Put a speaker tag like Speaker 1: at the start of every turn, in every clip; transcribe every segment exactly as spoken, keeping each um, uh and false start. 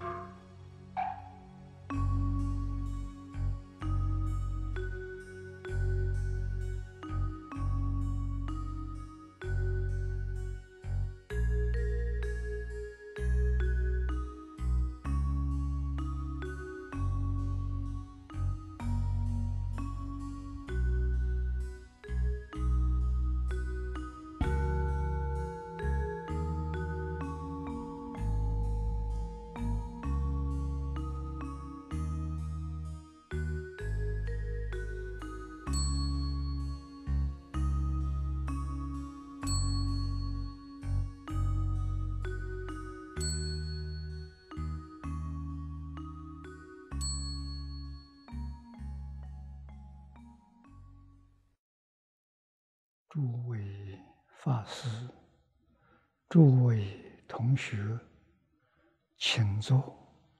Speaker 1: 诸位法师、诸位同学，请坐。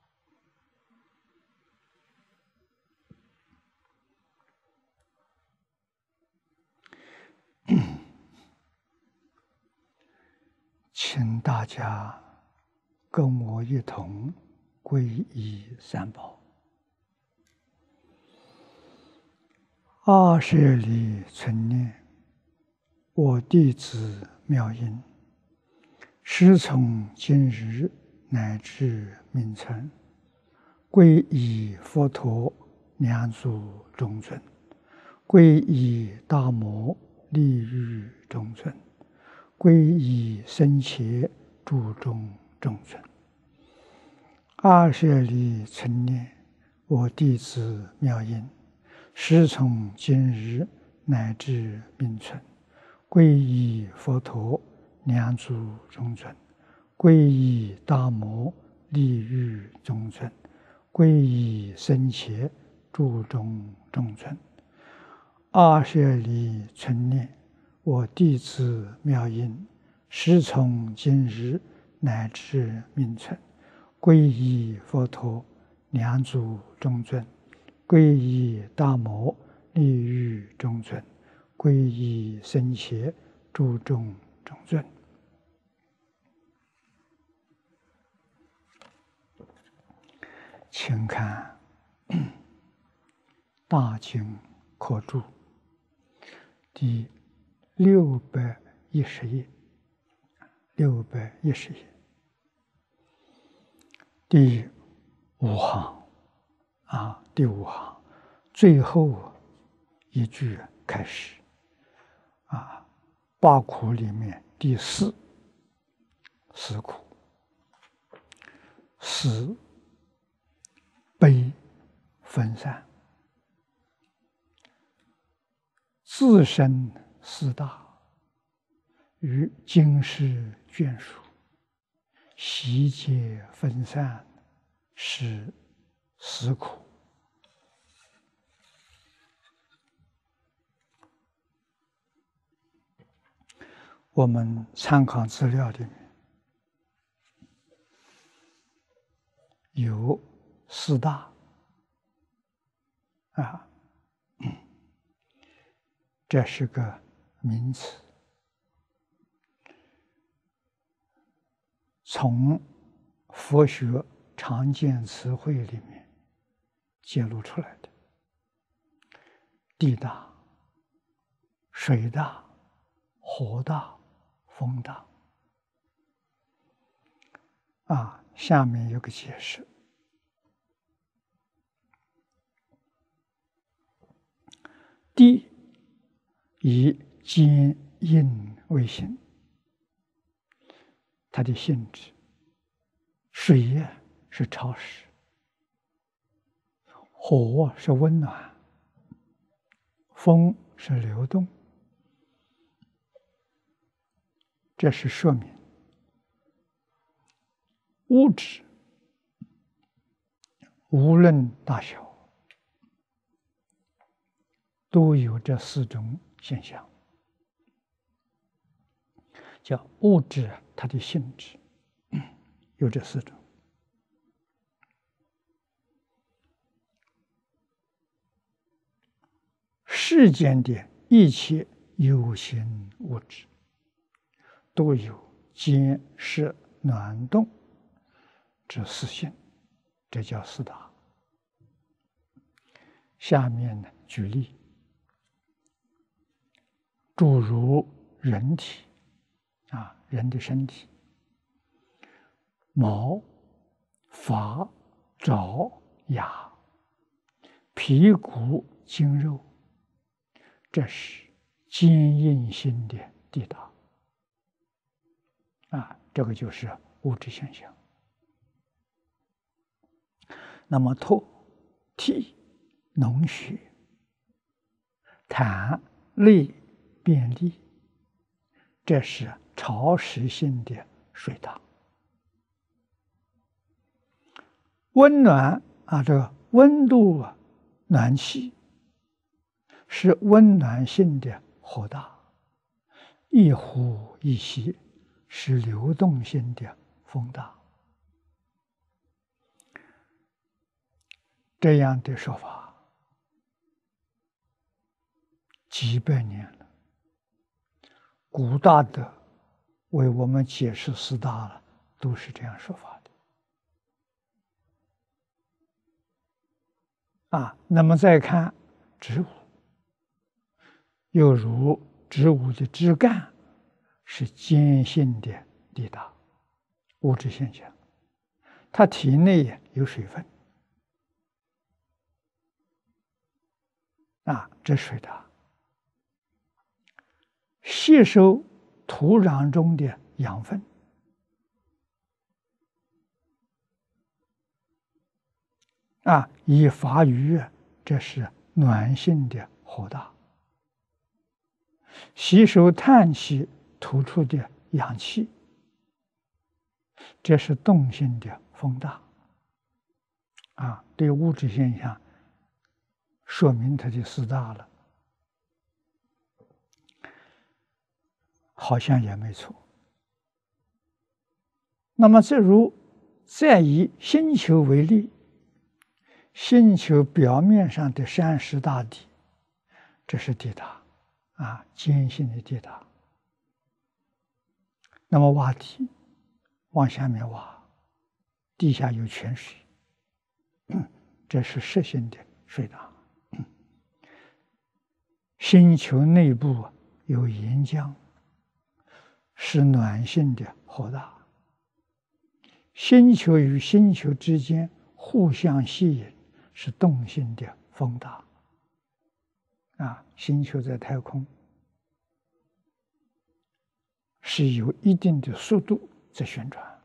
Speaker 1: 请大家跟我一同皈依三宝。阿舍利存念，我弟子妙音，师从今日乃至命存，皈依佛陀两足中尊，皈依大摩利欲中尊，皈依僧伽注中中尊。阿舍利存念，我弟子妙音，师从今日乃至命存，皈依佛陀两足中尊，皈依大摩利欲中尊，皈依僧伽注中中尊。阿舍利存念，我弟子妙音，师从今日乃至命存，皈依佛陀两足中尊，皈依大摩利欲中尊，皈依僧伽注中中尊。请看《大经科注》第六百一十页，六百一十页第五行啊，第五行最后一句开始啊，八苦里面第四，思苦，思悲分散，自身四大，与经世眷属，习皆分散，是思苦。我们参考资料里面有四大啊，这是个名词，从佛学常见词汇里面揭露出来的。地大、水大、火大、风大啊，下面有个解释。地以坚硬为性，它的性质；水呀是潮湿，火是温暖，风是流动。这是说明物质无论大小，都有这四种现象，叫物质它的性质有这四种。世间的一切有形物质都有坚湿暖动之四性这叫四大。下面呢，举例，诸如人体啊，人的身体，毛、发、爪、牙、皮骨、筋肉，这是坚硬性的地大啊，这个就是物质现象。那么唾、涕、脓血、痰、泪、便利，这是潮湿性的水大。温暖啊，这个温度啊，暖气是温暖性的火大，一呼一吸是流动性的风大。这样的说法几百年了，古大德为我们解释四大了，都是这样说法的啊。那么再看植物，又如植物的枝干是坚性的地大物质现象，它体内有水分啊，这水大，吸收土壤中的养分啊，以发育，这是暖性的火大，吸收碳气吐出的氧气，这是动性的风大啊。对物质现象说明它的四大了，好像也没错。那么这如再以星球为例，星球表面上的山石大地，这是地大啊，坚性的地大。那么挖地，往下面挖，地下有泉水，这是湿性的水大。星球内部有岩浆，是暖性的火大。星球与星球之间互相吸引，是动性的风大。啊，星球在太空是有一定的速度在旋转，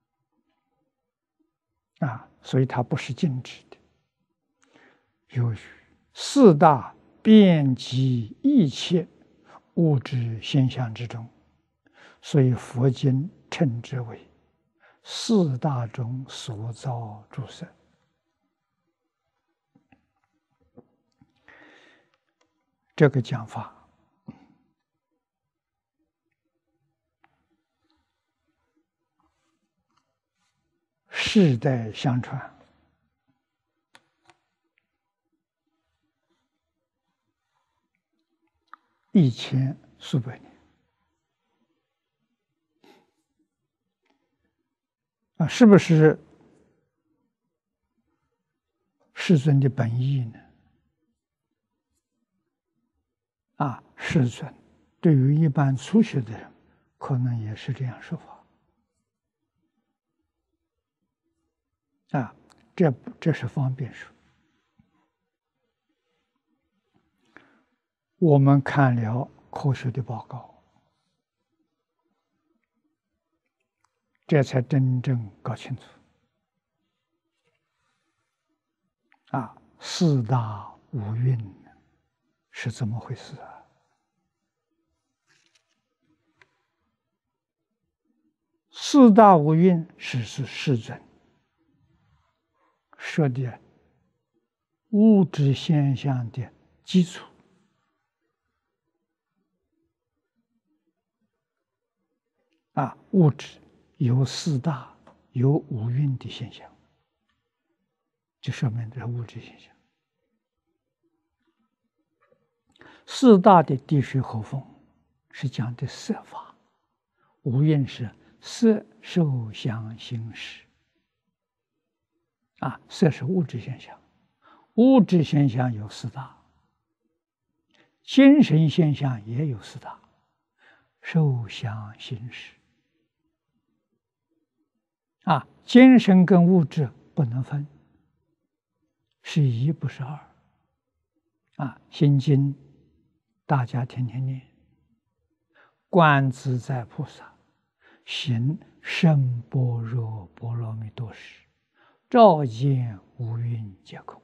Speaker 1: 啊，所以它不是静止的。由于四大遍及一切物质现象之中，所以佛经称之为四大中所造诸色。这个讲法世代相传，一千数百年啊，是不是世尊的本意呢？啊，世尊对于一般初学的人，可能也是这样说法。啊，这这是方便说。我们看了科学的报告，这才真正搞清楚。啊，四大五蕴是怎么回事啊？四大五蕴是是世尊说的物质现象的基础。啊，物质有四大，有五蕴的现象，就说明这是物质现象。四大的地水火风是讲的色法，五蕴是色受想行识。 啊，色是物质现象，物质现象有四大，精神现象也有四大，受想行识。啊，精神跟物质不能分，是一不是二。啊，心经大家天天念，观自在菩萨行深般若波罗蜜多时，照见五蕴皆空。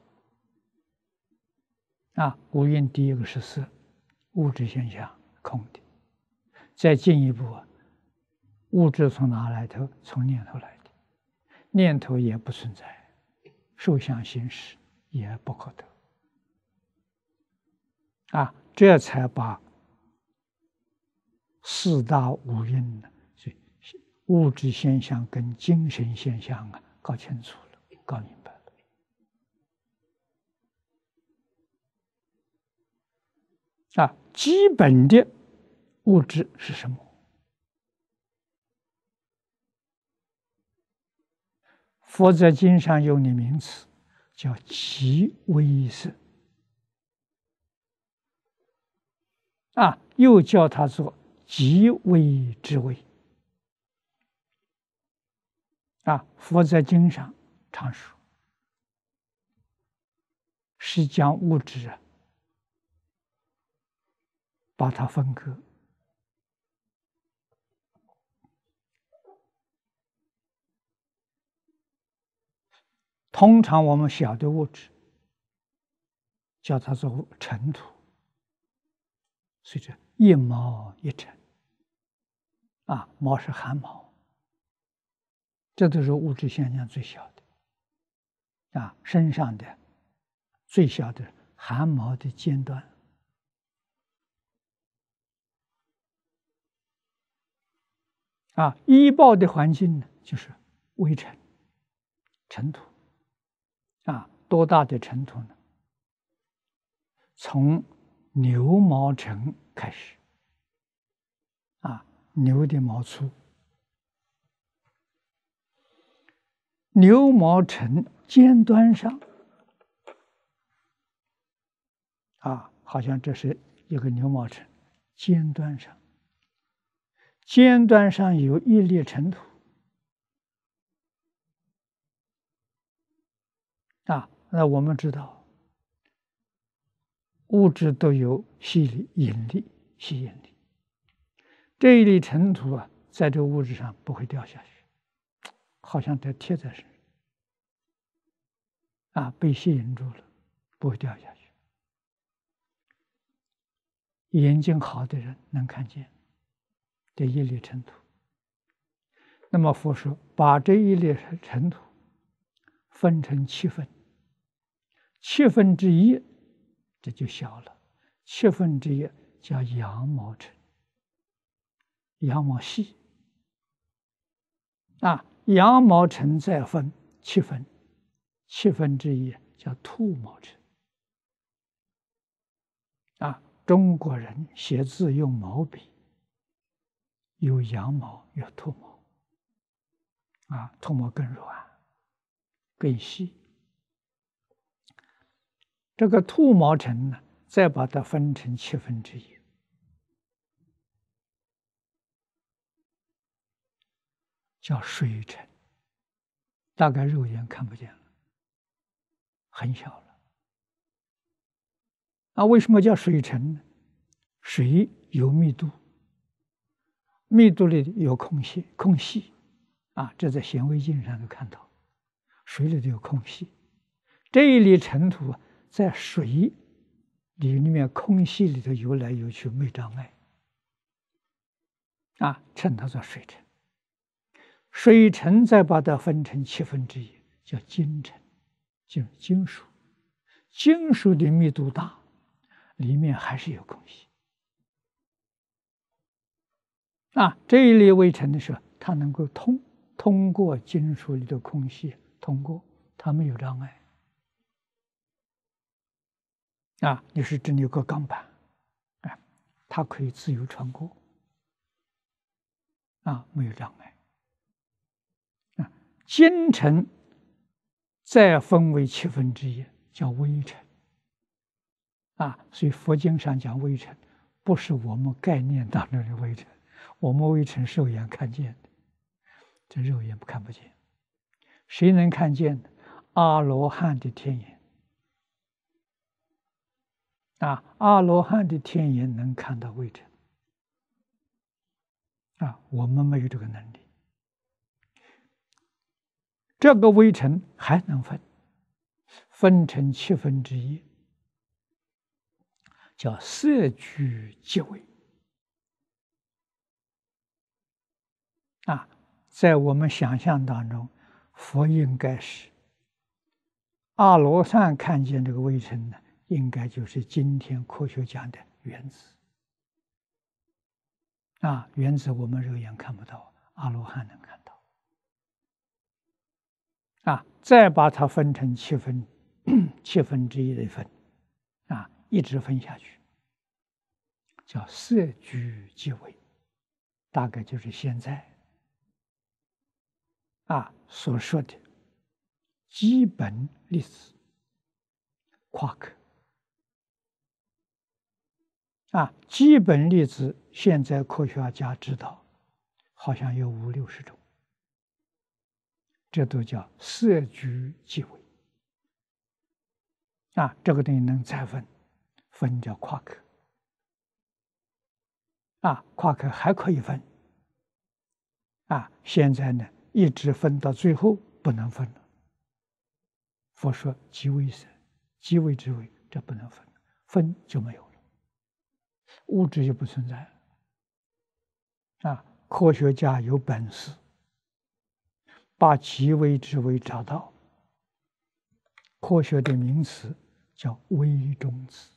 Speaker 1: 啊，五蕴第一个是色，物质现象空的。再进一步啊，物质从哪来头？从念头来的，念头也不存在，受想行识也不可得。啊，这才把四大五蕴呢，物质现象跟精神现象啊，搞清楚了，搞明白了。啊，基本的物质是什么？佛在经上用的名词叫极微色。啊，又叫它做极微之微。啊，佛在经上常说，是将物质啊，把它分割。通常我们晓得物质，叫它做尘土，所以这一毛一尘。啊，毛是汗毛，这都是物质现象最小的。啊，身上的最小的汗毛的尖端。啊，衣报的环境呢，就是微尘、尘土。啊，多大的尘土呢？从牛毛尘开始。啊，牛的毛粗，牛毛尘尖端上，啊，好像这是一个牛毛尘，尖端上，尖端上有一粒尘土。啊，那我们知道，物质都有吸力、引力、吸引力。这一粒尘土啊，在这个物质上不会掉下去，好像它贴在身上，啊，被吸引住了，不会掉下去。眼睛好的人能看见这一粒尘土。那么佛说，把这一粒尘土分成七分，七分之一这就小了，七分之一叫羊毛尘。羊毛细。啊，羊毛尘再分七分，七分之一叫兔毛尘。啊，中国人写字用毛笔，有羊毛有兔毛。啊，兔毛更软更细。这个兔毛尘呢，再把它分成七分之一，叫水尘，大概肉眼看不见了，很小了。啊，为什么叫水尘呢？水有密度，密度里有空隙，空隙啊，这在显微镜上都看到，水里头有空隙。这一粒尘土在水里里面空隙里头游来游去，没障碍，啊，称它做水尘。水尘再把它分成七分之一，叫金尘，就是金属。金属的密度大，里面还是有空隙。啊，这一粒微尘的时候，它能够通通过金属里的空隙，通过，它没有障碍。啊，你是这里有个钢板，啊，它可以自由穿过，啊，没有障碍。啊，金尘再分为七分之一，叫微尘。啊，所以佛经上讲微尘，不是我们概念当中的微尘，我们微尘肉眼看见的，这肉眼看不见。谁能看见？阿罗汉的天眼。啊，阿罗汉的天眼能看到微尘。啊，我们没有这个能力。这个微尘还能分，分成七分之一，叫色聚即微。啊，在我们想象当中，佛应该是阿罗汉看见这个微尘呢，应该就是今天科学讲的原子。啊，原子我们肉眼看不到，阿罗汉能看到。啊，再把它分成七分，七分之一的分，啊，一直分下去，叫色聚即微，大概就是现在啊所说的基本粒子夸克。啊，基本粒子现在科学家知道，好像有五六十种，这都叫色聚即微。啊，这个东西能再分，分叫夸克。啊，夸克还可以分。啊，现在呢，一直分到最后不能分了。佛说即微生，即微之微，这不能分，分就没有了，物质就不存在了。啊，科学家有本事把即微之微找到，科学的名词叫微中子，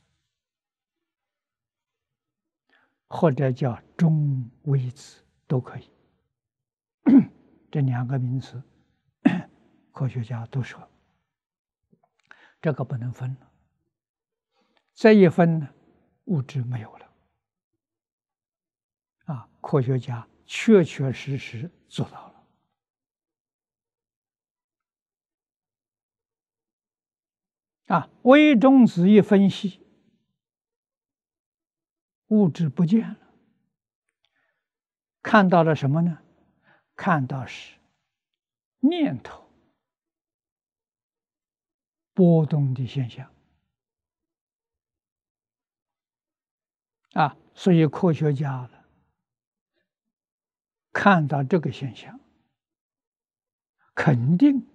Speaker 1: 或者叫中微子都可以。这两个名词，科学家都说这个不能分了。再一分呢，物质没有了。啊，科学家确确实实做到了。啊，微中子一分析，物质不见了，看到了什么呢？看到是念头波动的现象。啊，所以科学家看到这个现象，肯定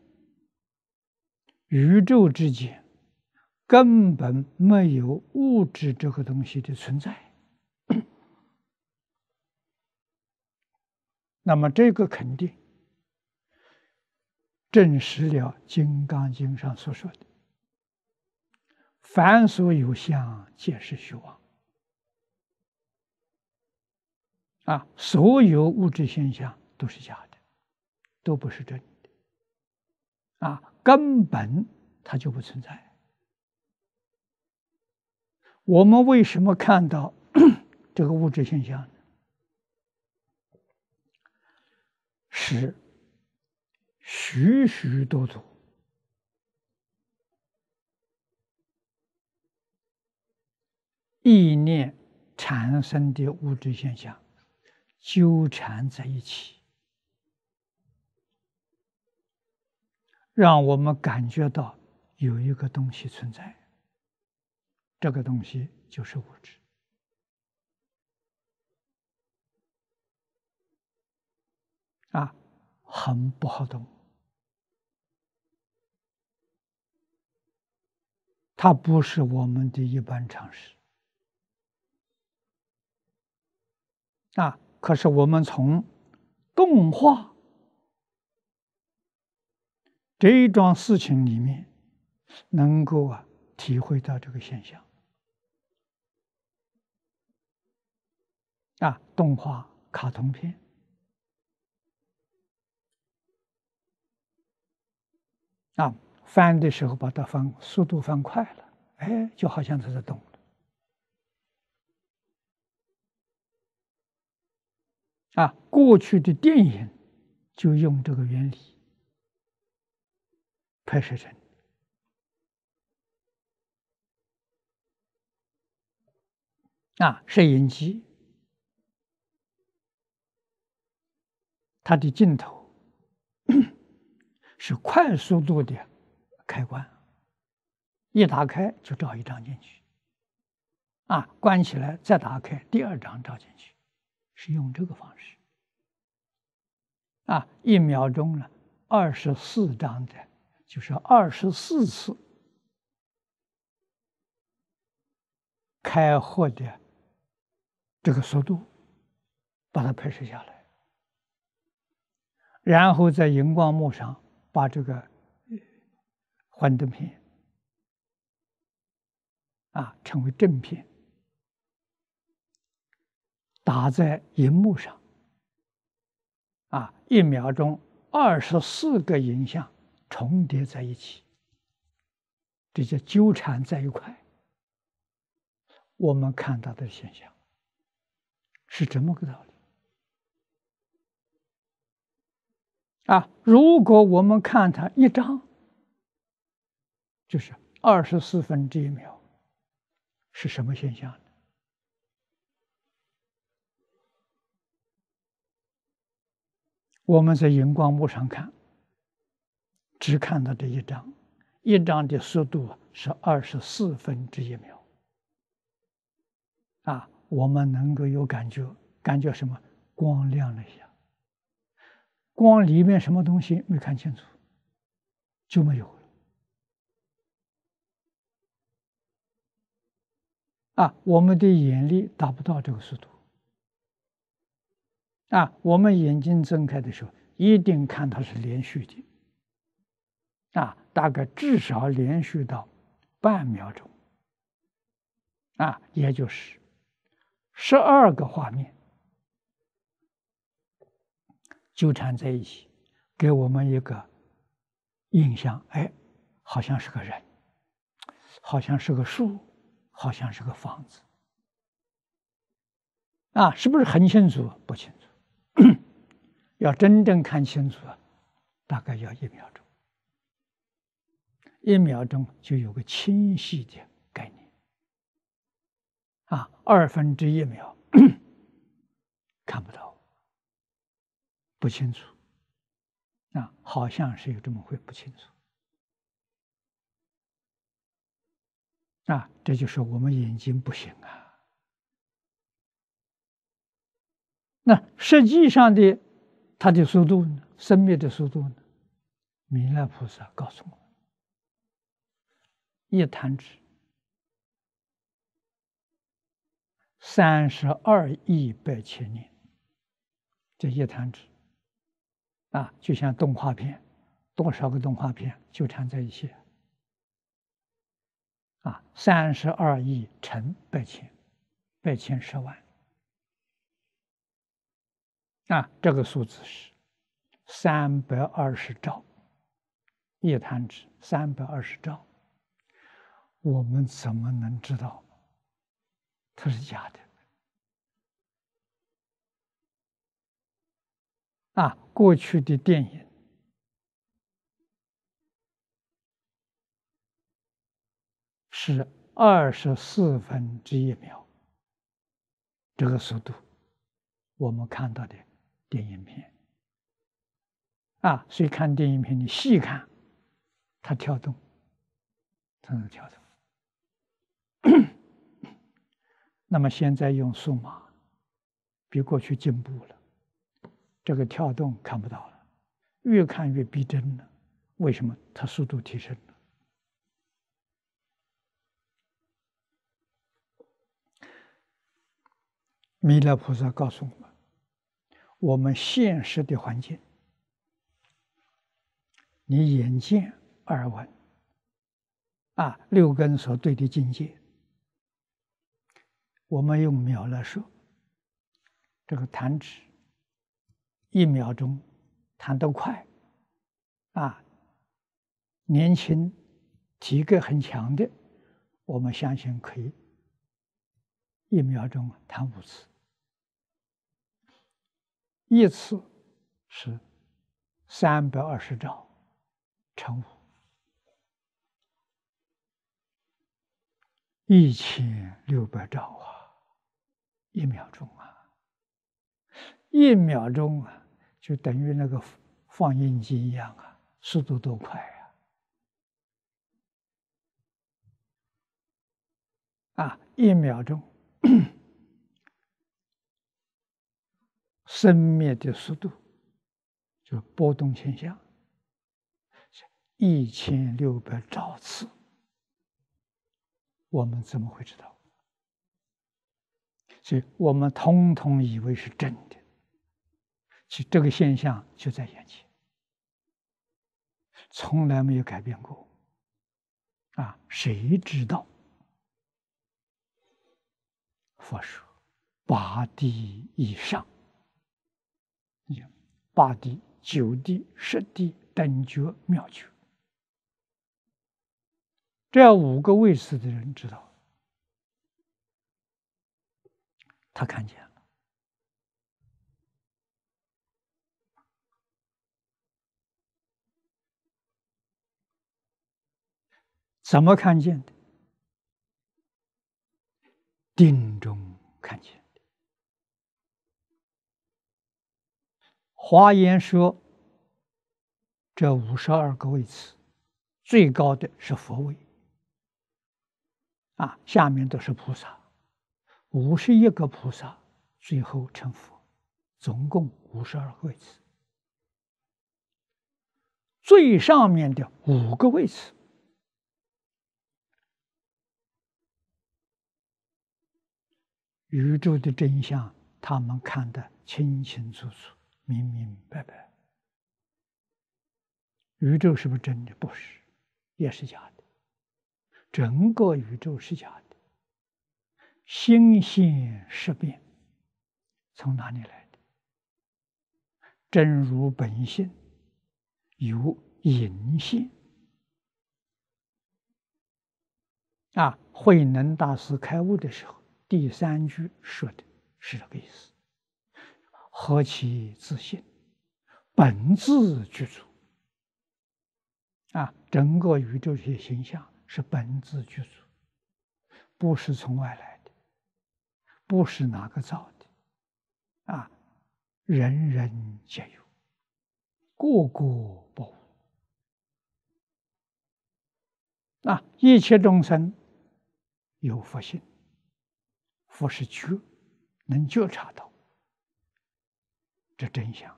Speaker 1: 宇宙之间根本没有物质这个东西的存在。那么这个肯定证实了《金刚经》上所说的“凡所有相，皆是虚妄”。啊，所有物质现象都是假的，都不是真的。啊，根本它就不存在。我们为什么看到这个物质现象呢？是许许多多意念产生的物质现象纠缠在一起，让我们感觉到有一个东西存在，这个东西就是物质。啊，很不好懂。它不是我们的一般常识。啊，可是我们从动画这一桩事情里面，能够啊体会到这个现象。啊，动画、卡通片，啊，翻的时候把它翻速度翻快了，哎，就好像它在动了。啊，过去的电影就用这个原理， 拍摄成。啊，摄影机它的镜头是快速度的开关，一打开就照一张进去，啊，关起来再打开，第二张照进去，是用这个方式。啊，一秒钟呢，二十四张的，就是二十四次开合的这个速度，把它拍摄下来，然后在荧光幕上把这个幻灯片啊称为正片，打在荧幕上，啊，一秒钟二十四个影像重叠在一起，这叫纠缠在一块。我们看到的现象是这么个道理。啊，如果我们看它一张，就是二十四分之一秒，是什么现象呢？我们在荧光幕上看，只看到这一张，一张的速度是二十四分之一秒。啊，我们能够有感觉，感觉什么？光亮了一下，光里面什么东西没看清楚，就没有了。啊，我们的眼力达不到这个速度。啊，我们眼睛睁开的时候，一定看它是连续的。啊，大概至少连续到半秒钟。啊，也就是十二个画面纠缠在一起，给我们一个印象，哎，好像是个人，好像是个树，好像是个房子。啊，是不是很清楚？不清楚。要真正看清楚，大概要一秒钟。一秒钟就有个清晰的概念。啊，二分之一秒看不到，不清楚。啊，好像是有这么回，不清楚。啊，这就是我们眼睛不行啊。那实际上的它的速度呢？生灭的速度呢？弥勒菩萨告诉我们：一弹指三十二亿百千年。这一弹指啊，就像动画片，多少个动画片纠缠在一起啊？三十二亿乘百千，百千十万啊，这个数字是三百二十兆。一弹指三百二十兆，我们怎么能知道它是假的？啊，过去的电影是二十四分之一秒，这个速度，我们看到的电影片啊，所以看电影片，你细看，它跳动，它能跳动。那么现在用数码，比过去进步了，这个跳动看不到了，越看越逼真了。为什么？它速度提升了。弥勒菩萨告诉我们，我们现实的环境，你眼见、耳闻，啊，六根所对的境界，我们用秒来说，这个弹指一秒钟弹得快，啊，年轻、体格很强的，我们相信可以一秒钟弹五次，一次是三百二十兆乘五， 一千六百兆啊，一秒钟啊，一秒钟啊，就等于那个放映机一样啊，速度多快呀！啊，一秒钟，生灭的速度就是波动现象，一千六百兆次，我们怎么会知道？所以我们通通以为是真的，其实这个现象就在眼前，从来没有改变过。啊，谁知道？佛说八地以上，八地、九地、十地等觉妙觉，这五个位次的人知道，他看见了。怎么看见的？定中看见的。华严说，这五十二个位次，最高的是佛位，啊，下面都是菩萨，五十一个菩萨最后成佛，总共五十二个位次。最上面的五个位次，宇宙的真相，他们看得清清楚楚、明明白白。宇宙是不是真的？不是，也是假的。整个宇宙是假的，心现识变，从哪里来的？真如本性有隐现。啊，慧能大师开悟的时候，第三句说的是这个意思：何其自性，本自具足。啊，整个宇宙这些形象是本自具足，不是从外来的，不是哪个造的。啊，人人皆有，个个不无。啊，一切众生有佛性，佛是觉，能觉察到这真相。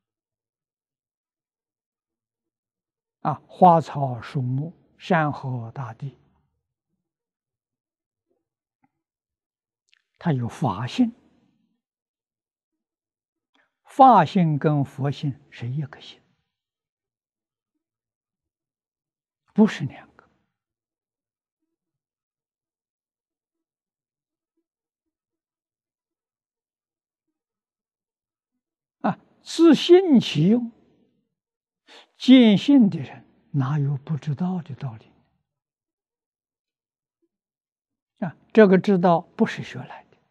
Speaker 1: 啊，花草树木、山河大地，它有法性，法性跟佛性是一个性，不是两个。啊，自信其用，见性的人哪有不知道的道理？啊，这个知道不是学来的，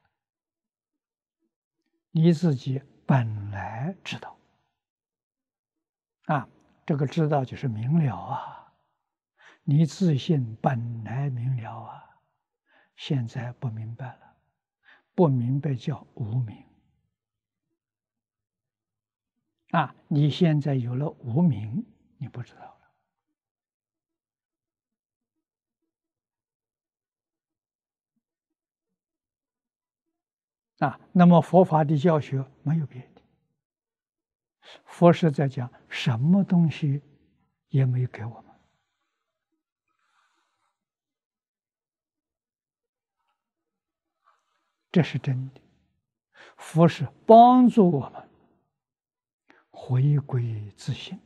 Speaker 1: 你自己本来知道。啊，这个知道就是明了啊，你自信本来明了啊，现在不明白了，不明白叫无明。啊，你现在有了无明，你不知道了。啊，那么佛法的教学没有别的，佛是在讲什么东西也没有给我们，这是真的。佛是帮助我们回归自性，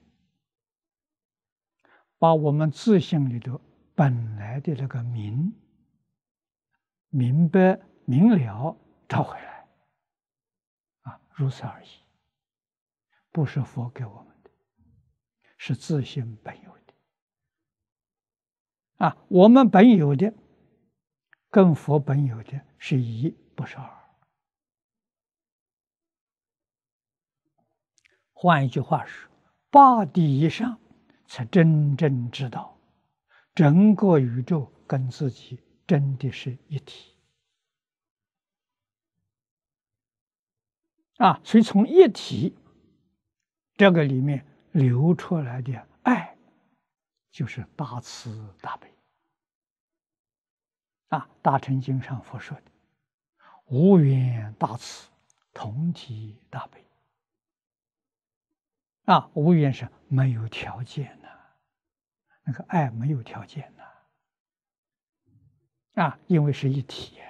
Speaker 1: 把我们自性里头本来的那个明、明白、明了找回来。啊，如此而已，不是佛给我们的，是自性本有的。啊，我们本有的跟佛本有的是一，不是二。换一句话说，八地以上才真正知道整个宇宙跟自己真的是一体啊！所以从一体这个里面流出来的爱，就是大慈大悲啊！大乘经上佛说的“无缘大慈，同体大悲”啊，无缘是没有条件的，那个爱没有条件的啊，因为是一体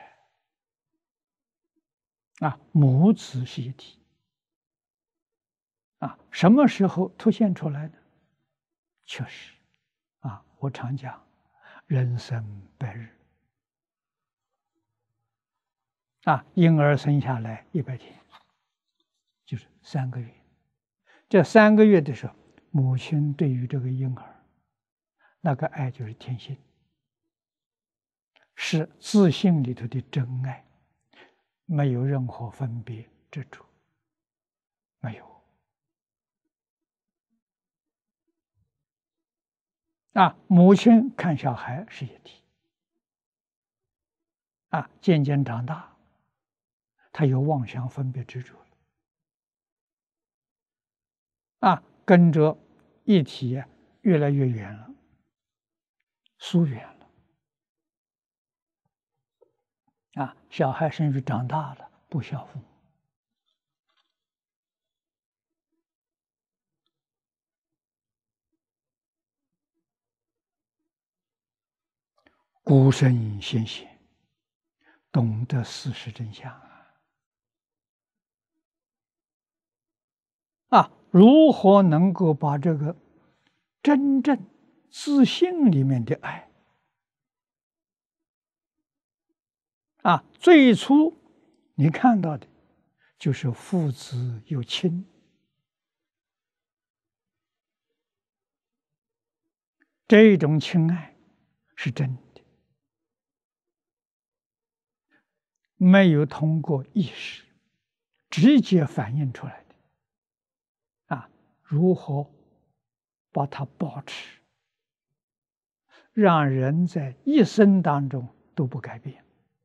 Speaker 1: 啊，母子是一体啊，什么时候凸显出来的？确实啊，我常讲，人生百日啊，婴儿生下来一百天，就是三个月。这三个月的时候，母亲对于这个婴儿，那个爱就是天性，是自信里头的真爱，没有任何分别执着，没有啊。母亲看小孩是一体啊，渐渐长大，他有妄想分别执着了啊，跟着一体越来越远了，疏远了啊。小孩甚至长大了不孝父母。孤身先贤，懂得事实真相啊！啊，如何能够把这个真正自信里面的爱啊，最初你看到的就是父子有亲，这种亲爱是真的，没有通过意识直接反映出来的啊。如何把它保持，让人在一生当中都不改变？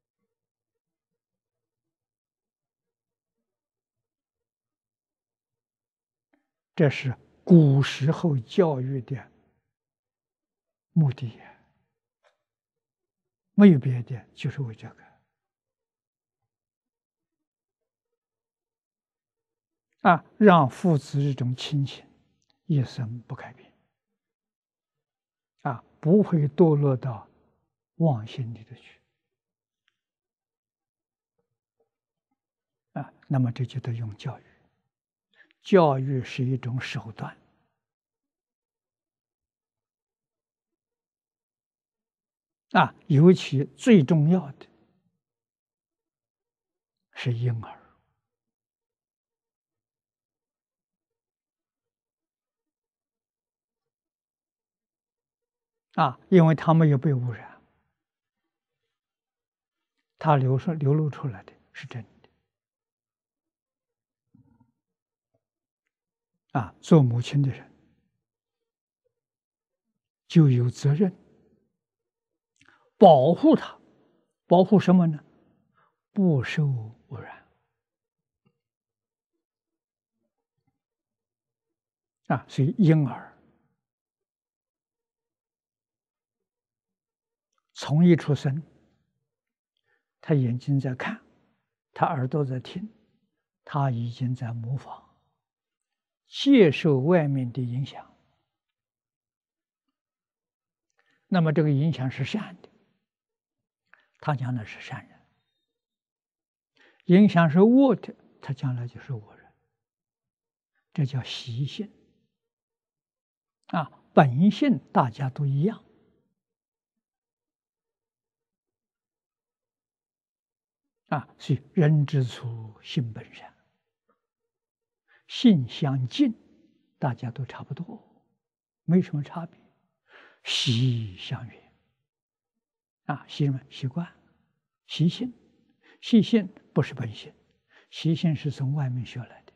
Speaker 1: 这是古时候教育的目的，没有别的，就是为这个啊，让父子这种亲情一生不改变啊，不会堕落到妄心里头去啊。那么这就得用教育，教育是一种手段啊，尤其最重要的是婴儿啊，因为他没有被污染，他流出流露出来的是真的啊。做母亲的人就有责任保护他，保护什么呢？不受污染啊。所以婴儿从一出生，他眼睛在看，他耳朵在听，他已经在模仿，接受外面的影响。那么这个影响是善的，他将来是善人；影响是恶的，他将来就是恶人。这叫习性啊，本性大家都一样啊，所以人之初，性本善，性相近，大家都差不多，没什么差别。习相远啊，习什么？习惯、习性。习性不是本性，习性是从外面学来的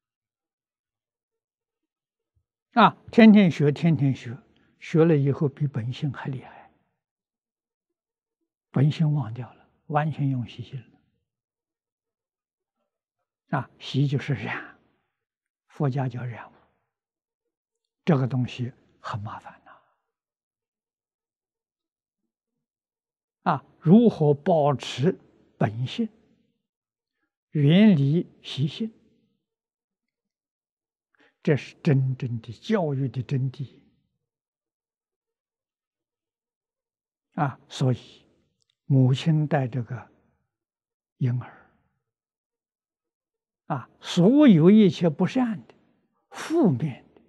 Speaker 1: 啊，天天学，天天学，学了以后比本性还厉害本性忘掉了，完全用习性了。啊，习就是染，佛家叫染污，这个东西很麻烦呐。啊，如何保持本性，远离习性？这是真正的教育的真谛啊！所以，母亲带这个婴儿啊，所有一切不善的、负面的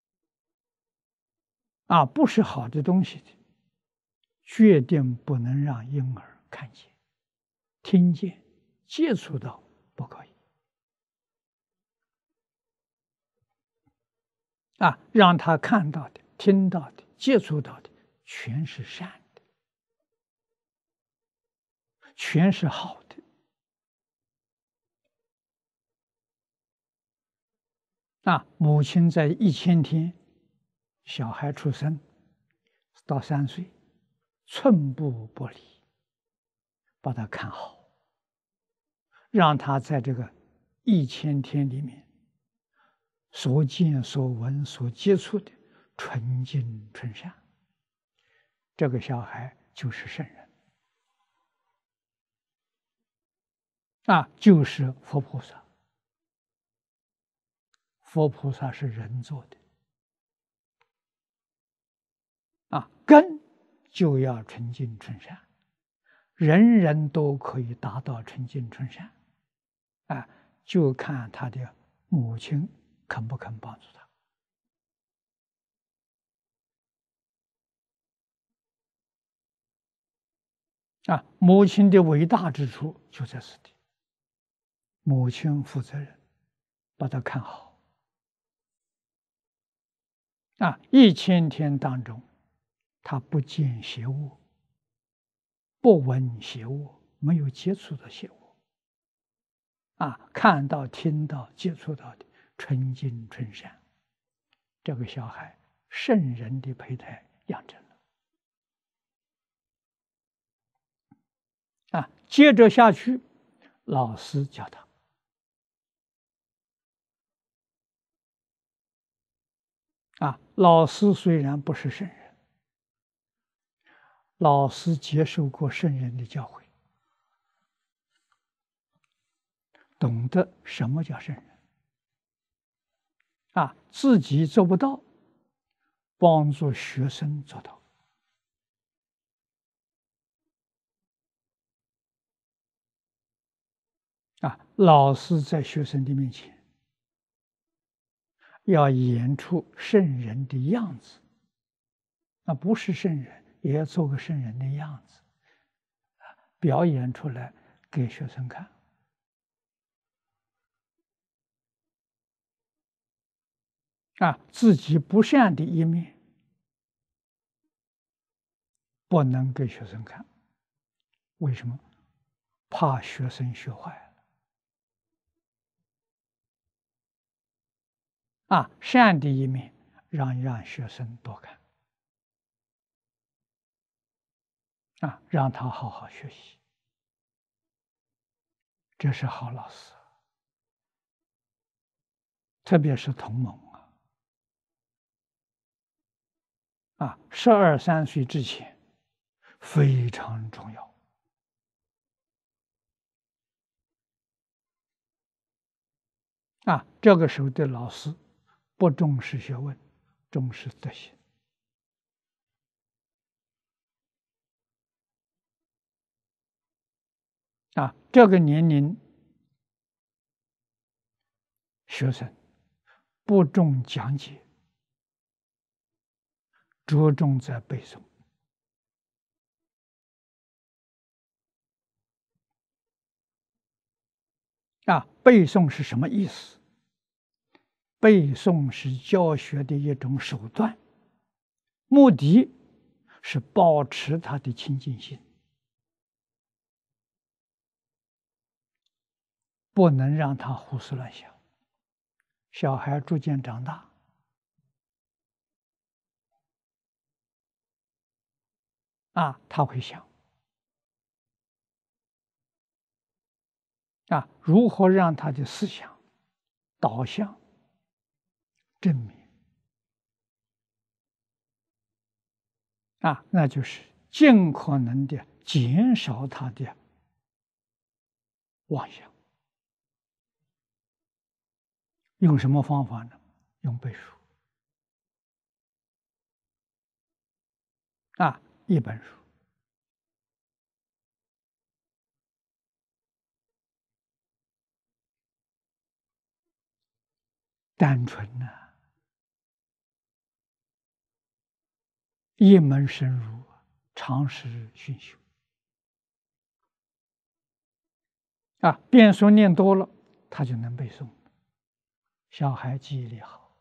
Speaker 1: 啊，不是好的东西的，决定不能让婴儿看见、听见、接触到，不可以啊！让他看到的、听到的、接触到的，全是善的，全是好的。啊，母亲在一千天，小孩出生到三岁，寸步不离，把他看好，让他在这个一千天里面所见所闻所接触的纯净纯善，这个小孩就是圣人啊，就是佛菩萨。佛菩萨是人做的啊，根就要纯净纯善，人人都可以达到纯净纯善啊，就看他的母亲肯不肯帮助他啊。母亲的伟大之处就在此地，母亲负责任，把他看好啊。一千天当中，他不见邪物，不闻邪物，没有接触的邪物啊，看到、听到、接触到的纯净纯善，这个小孩圣人的胚胎养成了啊。接着下去，老师教他啊。老师虽然不是圣人，老师接受过圣人的教诲，懂得什么叫圣人啊，自己做不到，帮助学生做到啊。老师在学生的面前要演出圣人的样子，那不是圣人也要做个圣人的样子，表演出来给学生看啊。自己不善的一面不能给学生看，为什么？怕学生学坏了啊。善的一面让让学生多看啊，让他好好学习，这是好老师。特别是同盟啊，啊，十二三岁之前非常重要啊。这个时候的老师不重视学问，重视德行啊。这个年龄学生不重讲解，着重在背诵啊。背诵是什么意思？背诵是教学的一种手段，目的是保持他的清净心，不能让他胡思乱想。小孩逐渐长大啊，他会想啊，如何让他的思想导向正面啊？那就是尽可能的减少他的妄想。用什么方法呢？用背书啊，一本书。单纯呢、啊，一门深入，长时熏修啊。遍书念多了，他就能背诵。小孩记忆力好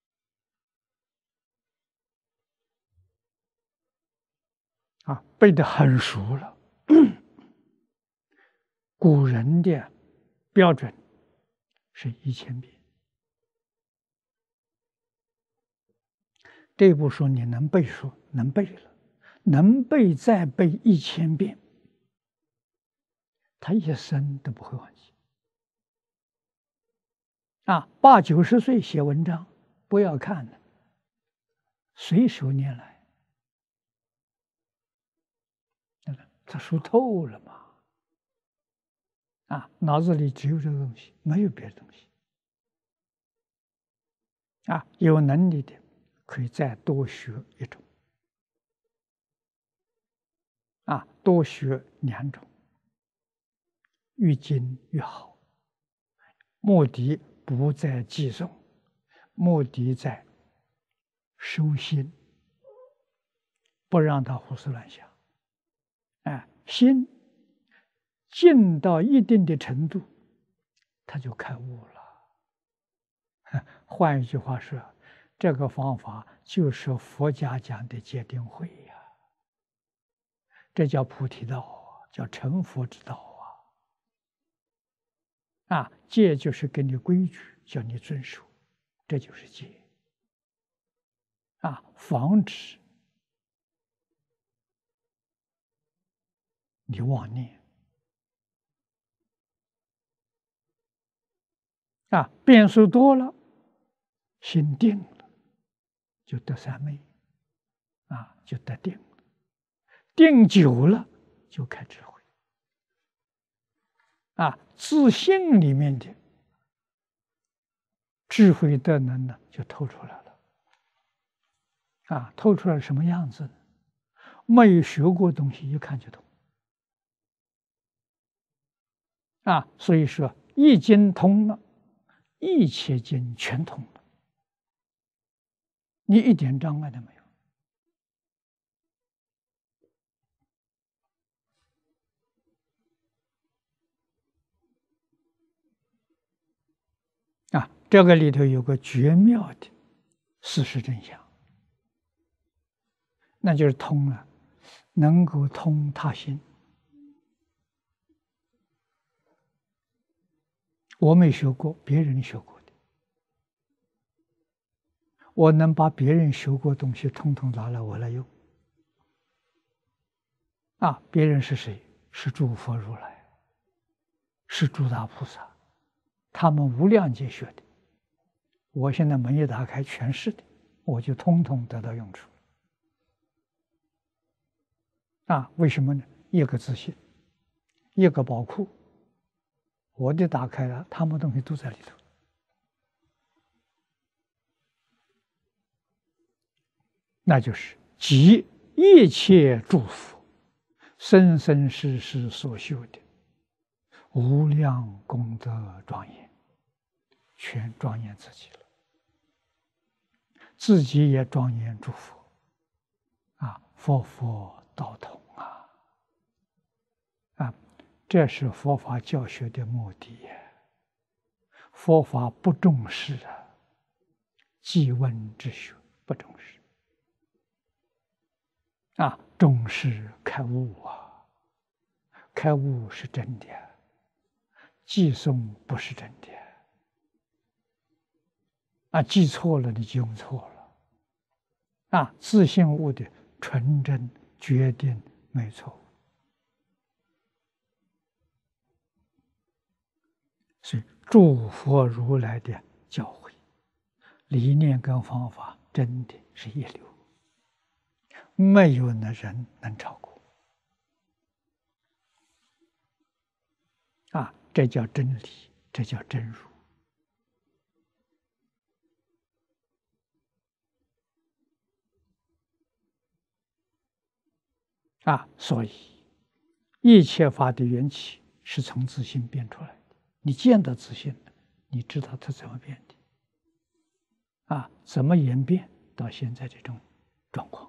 Speaker 1: 啊，背得很熟了。古人的标准是一千遍。这部书你能背书，能背了，能背再背一千遍，他一生都不会忘记。啊，八九十岁写文章，不要看了，随手拈来，他熟透了嘛。啊，脑子里只有这个东西，没有别的东西。啊，有能力的可以再多学一种。啊，多学两种，越精越好。目的不在记诵，目的在收心，不让他胡思乱想。哎，心静到一定的程度，他就开悟了。换一句话说，这个方法就是佛家讲的戒定慧呀，这叫菩提道啊，叫成佛之道啊。啊，戒就是给你规矩，叫你遵守，这就是戒。啊，防止你妄念。啊，变数多了，心定了，就得三昧。啊，就得定了，定久了就开智慧。啊，自信里面的智慧德能呢，就透出来了。啊，透出来什么样子呢？没有学过东西，一看就懂。啊，所以说一经通了，一切经全通了，你一点障碍都没有。啊，这个里头有个绝妙的事实真相，那就是通了，能够通他心。我没学过，别人学过的，我能把别人学过东西统统拿来我来用。啊，别人是谁？是诸佛如来，是诸大菩萨，他们无量劫学的。我现在门一打开，全是的，我就通通得到用处。啊，为什么呢？一个自信，一个宝库，我的打开了，他们东西都在里头。那就是集一切诸佛生生世世所修的无量功德庄严，全庄严自己了，自己也庄严诸佛。啊，佛佛道同啊！啊，这是佛法教学的目的。佛法不重视啊，记问之学不重视。啊，重视开悟啊！开悟是真的，记诵不是真的。啊，记错了你就用错了。啊，自信悟的纯真决定没错。 所以诸佛如来的教诲、理念跟方法，真的是一流，没有那人能超过。啊，这叫真理，这叫真如。啊，所以一切法的缘起是从自性变出来的。你见到自性了，你知道它怎么变的，啊，怎么演变到现在这种状况。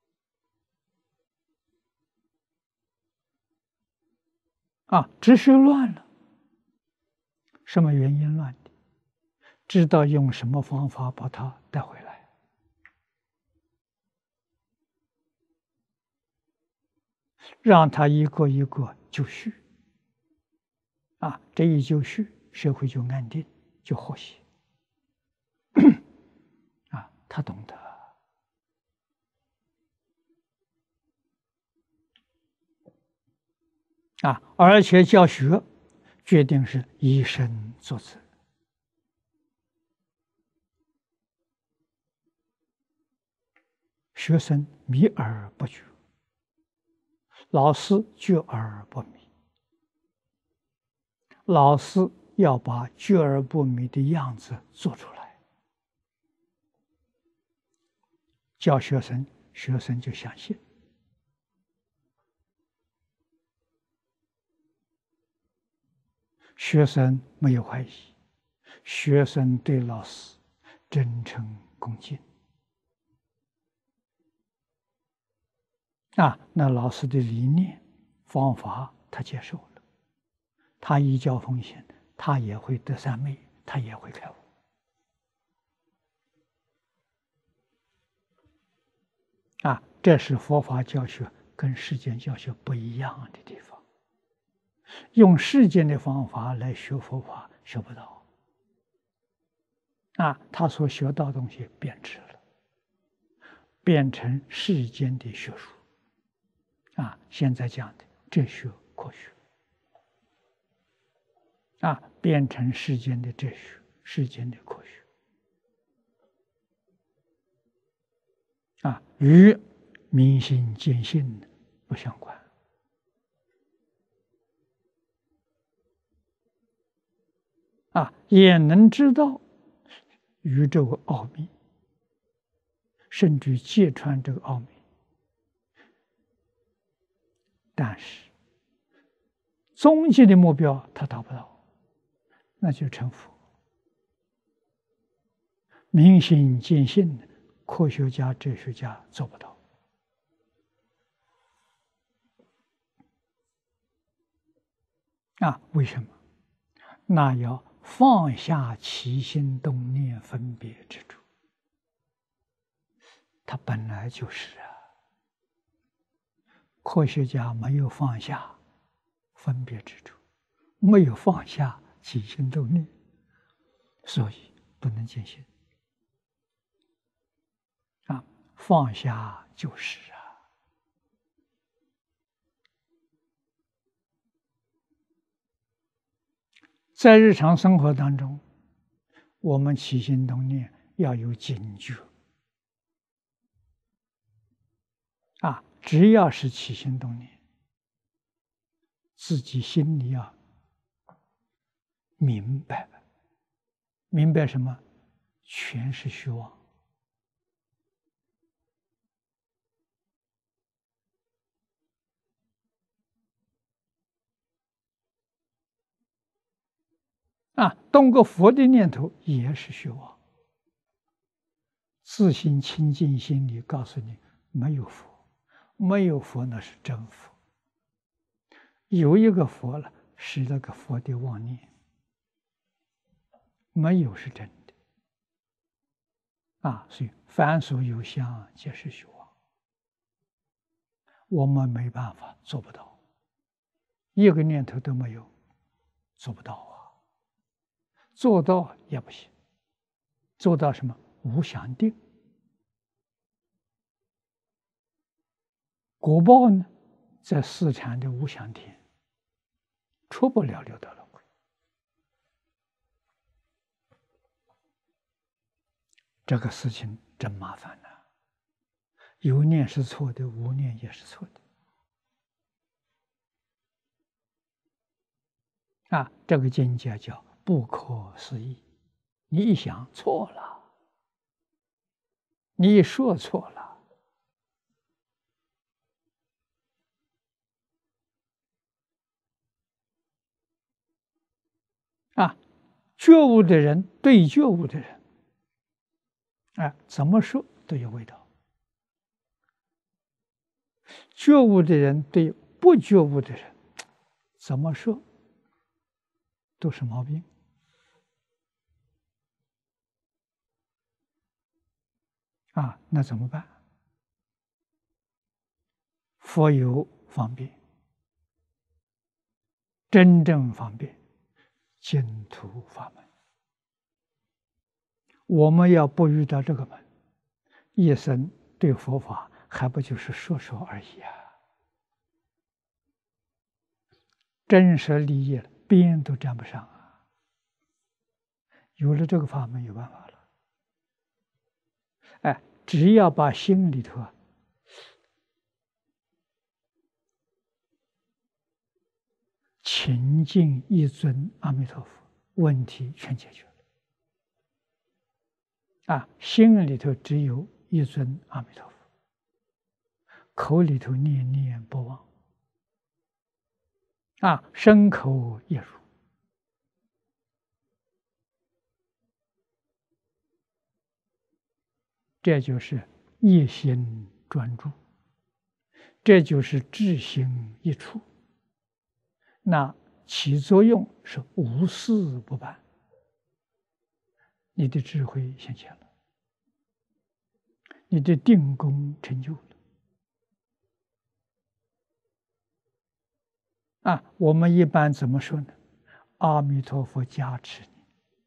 Speaker 1: 啊，秩序乱了，什么原因乱的？知道用什么方法把它带回来，让它一个一个就绪。啊，这一就绪，社会就安定，就和谐。啊，他懂得。啊，而且教学决定是以身作则，学生迷而不觉，老师觉而不迷。老师要把觉而不迷的样子做出来，教学生，学生就相信。学生没有怀疑，学生对老师真诚恭敬。啊，那老师的理念、方法他接受了，他依教奉行，他也会得三昧，他也会开悟。啊，这是佛法教学跟世间教学不一样的地方。用世间的方法来学佛法，学不到。啊，他所学到的东西变质了，变成世间的学术。啊，现在讲的哲学、科学。啊，变成世间的哲学、世间的科学。啊，与明心见性不相关。啊，也能知道宇宙奥秘，甚至揭穿这个奥秘，但是终极的目标他达不到，那就成佛。明心见性，科学家、哲学家做不到。啊，为什么？那要放下起心动念分别之处，它本来就是啊。科学家没有放下分别之处，没有放下起心动念，所以不能见性。啊，放下就是啊。在日常生活当中，我们起心动念要有警觉。啊，只要是起心动念，自己心里要明白，明白什么？全是虚妄。啊，动个佛的念头也是虚妄。自心清净心里告诉你，没有佛，没有佛那是真佛。有一个佛了，是那个佛的妄念，没有是真的。啊，所以凡所有相，皆是虚妄。我们没办法，做不到，一个念头都没有，做不到啊。做到也不行，做到什么？无想定。果报呢，在四禅的无想天，出不了六道轮回。 这个事情真麻烦了。有念是错的，无念也是错的。啊，这个境界叫不可思议。你一想错了，你一说错了，啊，觉悟的人对觉悟的人，啊，怎么说都有味道；觉悟的人对不觉悟的人，怎么说都是毛病。啊，那怎么办？佛有方便，真正方便，净土法门。我们要不遇到这个门，一生对佛法还不就是说说而已啊！真实利益了，边都沾不上啊！有了这个法门，有办法了。哎，只要把心里头啊勤敬一尊阿弥陀佛，问题全解决了。啊，心里头只有一尊阿弥陀佛，口里头念念不忘，啊，身口一如，这就是一心专注，这就是智心一处。那起作用是无事不办，你的智慧显现了，你的定功成就了。啊，我们一般怎么说呢？阿弥陀佛加持你，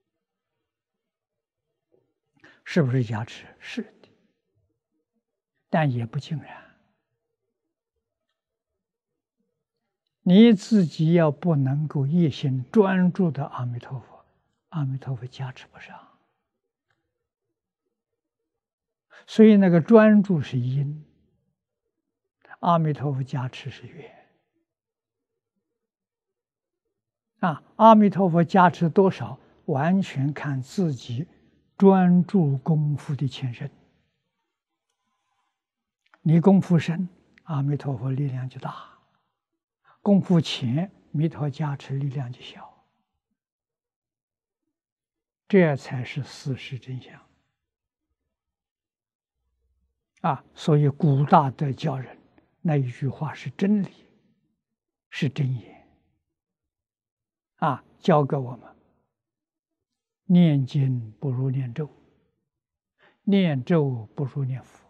Speaker 1: 是不是加持？是的，但也不尽然。你自己要不能够一心专注的阿弥陀佛，阿弥陀佛加持不上。所以那个专注是因，阿弥陀佛加持是缘。啊，阿弥陀佛加持多少，完全看自己专注功夫的前身。你功夫深，阿弥陀佛力量就大；功夫浅，弥陀加持力量就小。这才是事实真相。啊，所以古大德教人那一句话是真理，是真言。啊，教给我们：念经不如念咒，念咒不如念佛。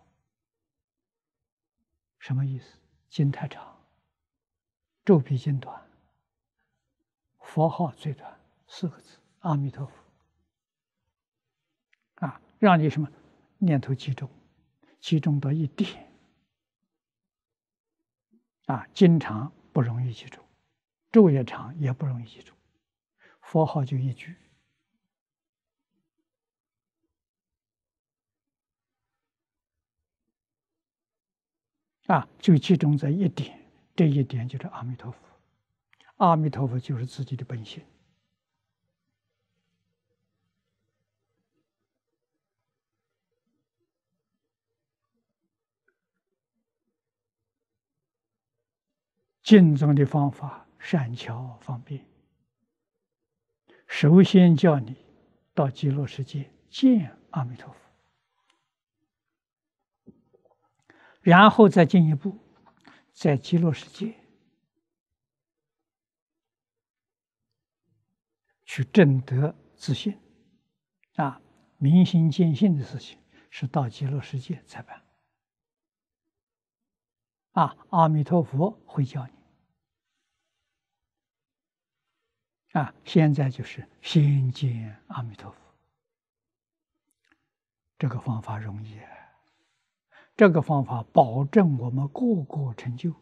Speaker 1: 什么意思？经太长，咒比经短，佛号最短，四个字：阿弥陀佛。啊，让你什么念头集中，集中到一点。啊，经长不容易集中，咒也长也不容易集中，佛号就一句。啊，就集中在一点，这一点就是阿弥陀佛。阿弥陀佛就是自己的本性。净宗的方法善巧方便，首先叫你到极乐世界见阿弥陀佛，然后再进一步，在极乐世界去证得自信。啊，明心见性的事情是到极乐世界才办。啊，阿弥陀佛会教你。啊，现在就是先见阿弥陀佛，这个方法容易啊，这个方法保证我们个个成就。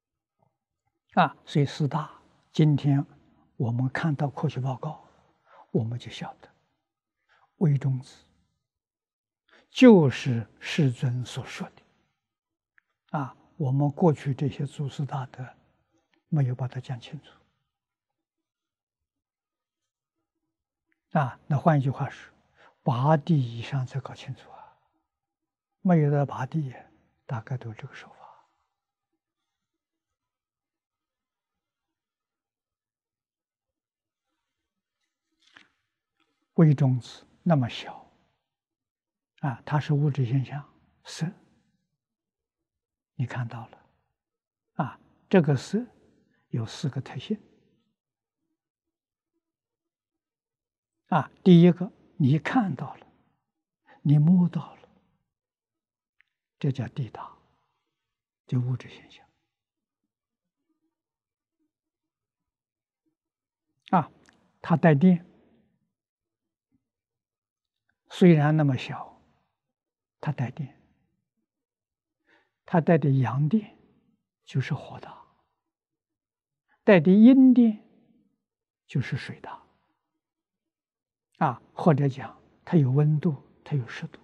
Speaker 1: 啊，所以四大今天我们看到科学报告， 我们就晓得微中子就是世尊所说的啊。我们过去这些祖师大德没有把它讲清楚啊。那换一句话说，八地以上才搞清楚啊，没有到八地，大概都这个说法。微中子那么小啊，它是物质现象，色，你看到了啊，这个色有四个特性啊。第一个，你看到了，你摸到了，这叫地大，就物质现象啊。它带电，虽然那么小，它带电，它带的阳电就是火大，带的阴电就是水大啊。或者讲它有温度，它有湿度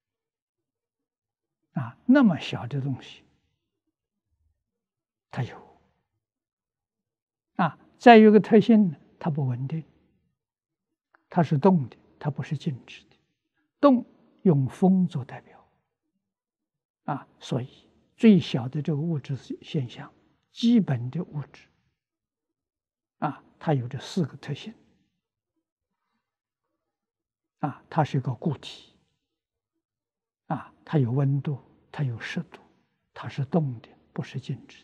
Speaker 1: 啊。那么小的东西它有啊。再有一个特性呢，它不稳定，它是动的，它不是静止的。动用风做代表啊，所以最小的这个物质现象，基本的物质啊，它有这四个特性啊。它是一个固体啊，它有温度，它有湿度，它是动的，不是静止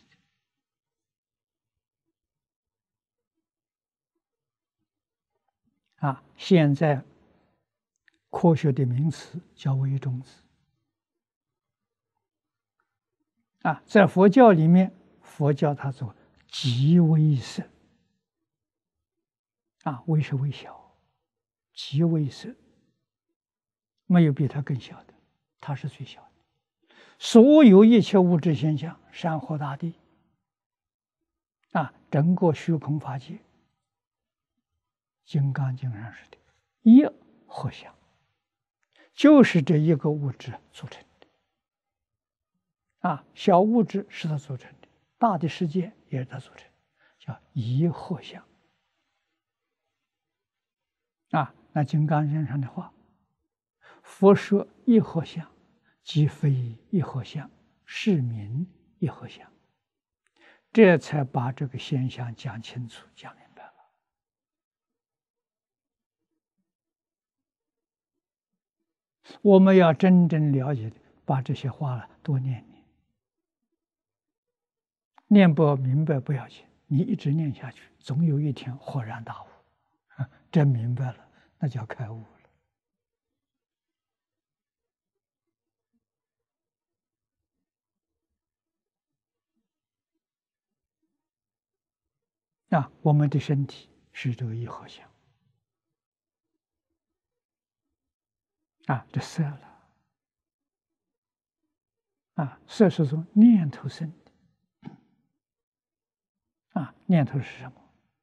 Speaker 1: 的啊。现在科学的名词叫微中子啊，在佛教里面，佛教它做极微色啊，微是微小，极微色，没有比它更小的，它是最小的。所有一切物质现象，山河大地啊，整个虚空法界，《金刚经》上说的一合相，就是这一个物质组成的啊。小物质是它组成的，大的世界也是它组成的，叫一合相啊。那《金刚经》上的话，佛说一合相，即非一合相，是名一合相。这才把这个现象讲清楚、讲明白了。我们要真正了解的，把这些话多念念，念不明白不要紧，你一直念下去，总有一天豁然大悟，真明白了，那叫开悟了。啊，我们的身体是这个一合相啊，这色了啊，色是从念头生的啊，念头是什么？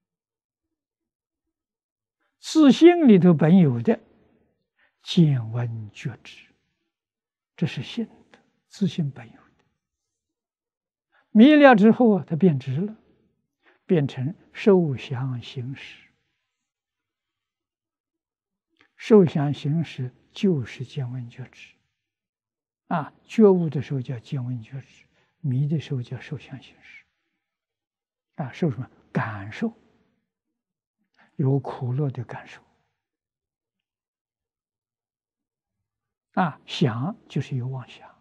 Speaker 1: 自性里头本有的见闻觉知，这是性的，自性本有的。迷了之后啊，它变质了，变成受想行识。受想行识就是见闻觉知啊，觉悟的时候叫见闻觉知，迷的时候叫受想行识啊。受什么？感受，有苦乐的感受啊。想就是有妄想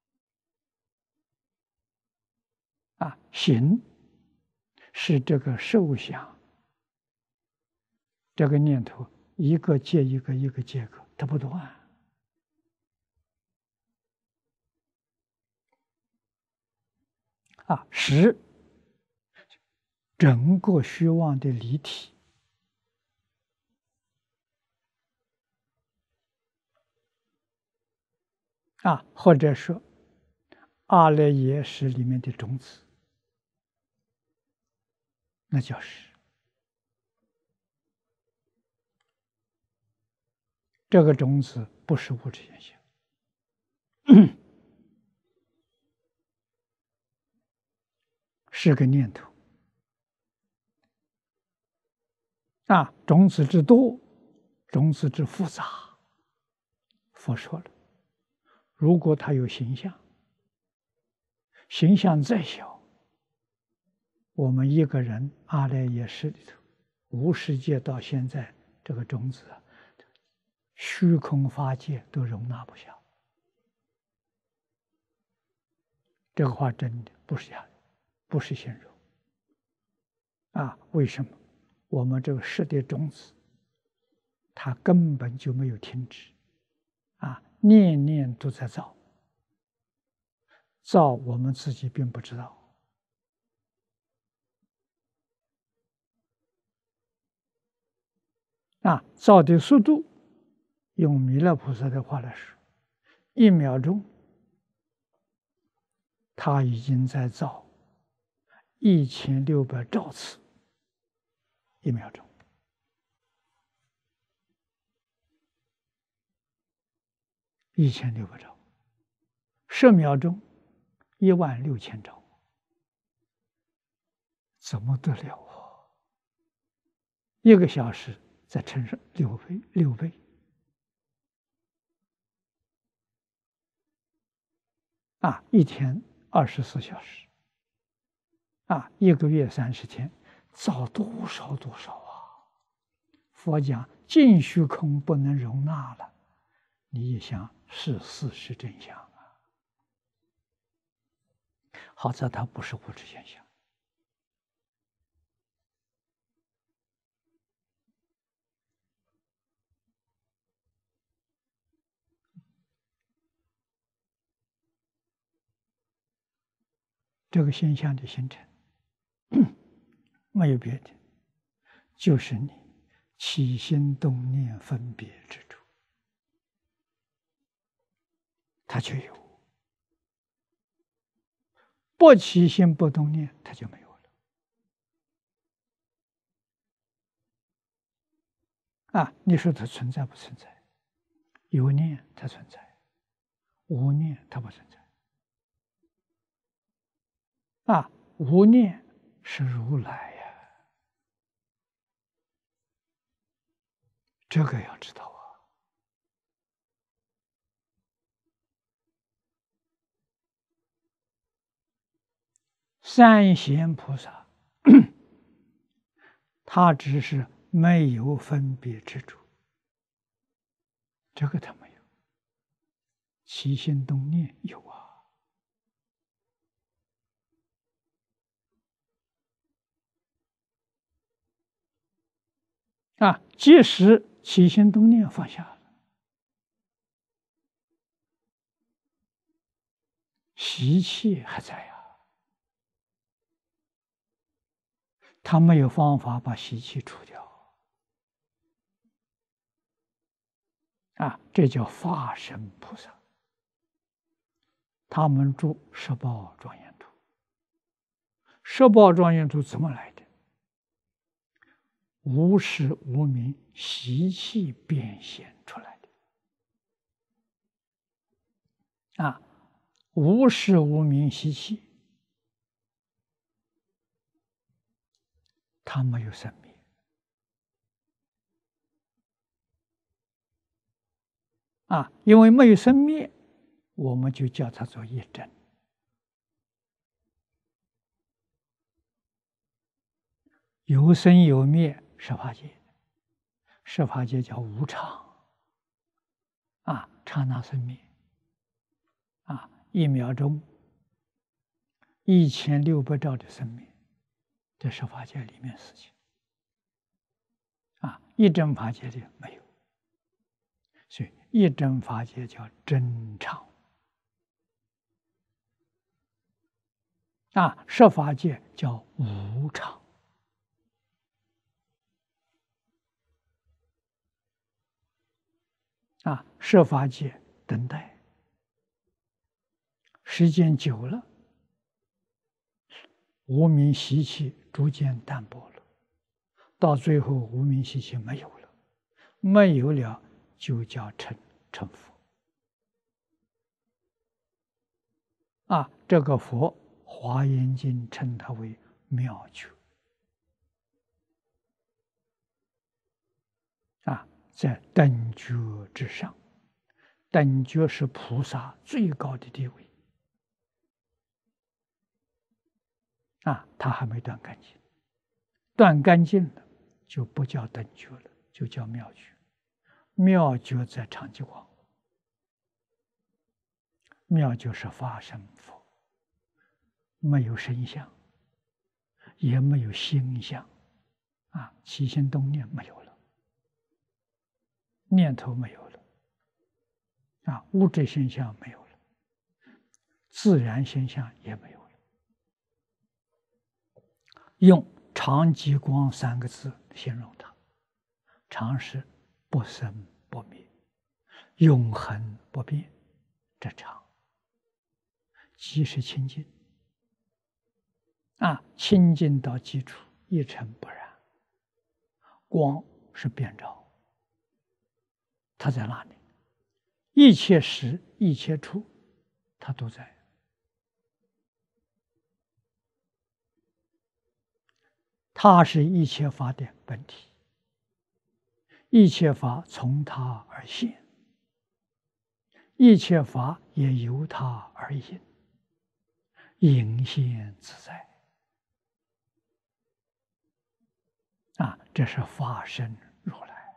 Speaker 1: 啊。行是这个受想这个念头一个接一个，一个接一个，它不断啊。识整个虚妄的离体啊，或者说阿赖耶识里面的种子，那叫识这个种子不是物质现象，是个念头。啊，种子之多，种子之复杂。佛说了，如果它有形象，形象再小，我们一个人阿赖耶识里头，无世界到现在这个种子啊，虚空法界都容纳不下。这个话真的不是假的，不是形容。啊，为什么？我们这个识的种子，它根本就没有停止，啊，念念都在造，造我们自己并不知道。啊，造的速度，用弥勒菩萨的话来说，一秒钟，他已经在造一千六百兆次，一秒钟。一千六百兆，十秒钟一万六千兆，怎么得了啊？一个小时再乘上六倍，六倍啊！一天二十四小时啊，一个月三十天，造多少多少啊！佛讲尽虚空不能容纳了，你一想是事实真相啊！好在它不是物质现象。这个现象的形成，没有别的，就是你起心动念分别之处，它就有；不起心不动念，它就没有了。啊，你说它存在不存在？有念它存在，无念它不存在。啊，无念是如来呀，这个要知道啊。三贤菩萨，他只是没有分别之处，这个他没有。起心动念有啊。啊，即使起心动念放下了，习气还在啊，他没有方法把习气除掉。啊，这叫法身菩萨，他们住十宝庄严土。十宝庄严土怎么来的？无始无明习气变现出来的。啊，无始无明习气，它没有生灭。啊，因为没有生灭，我们就叫它做业真。有生有灭，十法界，十法界叫无常。啊，刹那生灭。啊，一秒钟一千六百兆的生灭，这十法界里面事情。啊，一真法界里没有，所以一真法界叫真常。啊，十法界叫无常。啊，十法界等待，时间久了，无明习气逐渐淡薄了，到最后无明习气没有了，没有了， 就叫成成佛。啊，这个佛，《华严经》称它为妙觉。啊，在等觉之上，等觉是菩萨最高的地位。啊，他还没断干净，断干净了就不叫等觉了，就叫妙觉。妙觉在常寂光，妙觉是法身佛，没有身相，也没有心相，啊，起心动念没有了，念头没有了，啊，物质现象没有了，自然现象也没有了。用常寂光三个字形容它，常是不生不灭，永恒不变，这常。即是清净，啊，清净到基础一尘不染。光是遍照，它在哪里？一切时一切处，它都在。它是一切法的本体，一切法从它而现，一切法也由它而隐，隐现自在。啊，这是法身如来，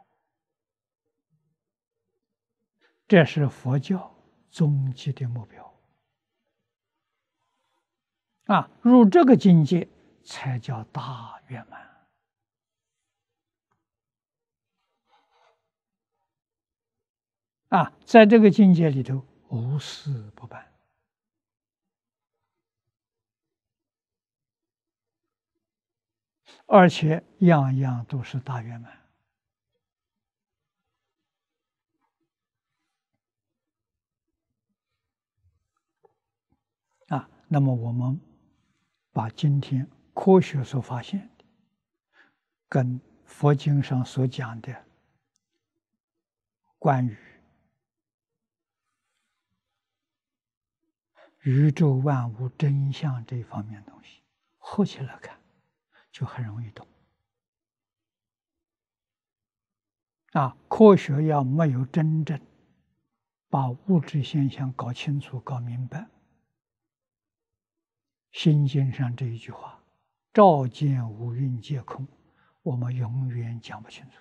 Speaker 1: 这是佛教终极的目标。啊，入这个境界才叫大圆满。啊，在这个境界里头，无事不办，而且样样都是大圆满。啊，那么我们把今天科学所发现的，跟佛经上所讲的关于宇宙万物真相这一方面的东西合起来看，就很容易懂。啊，科学要没有真正把物质现象搞清楚、搞明白，心经上这一句话“照见五蕴皆空”，我们永远讲不清楚。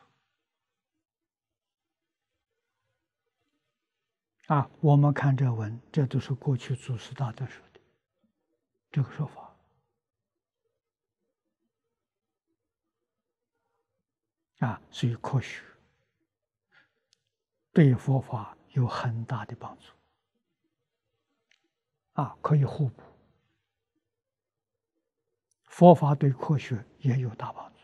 Speaker 1: 啊，我们看这文，这都是过去祖师大德说的这个说法。啊，所以科学对佛法有很大的帮助。啊，可以互补。佛法对科学也有大帮助，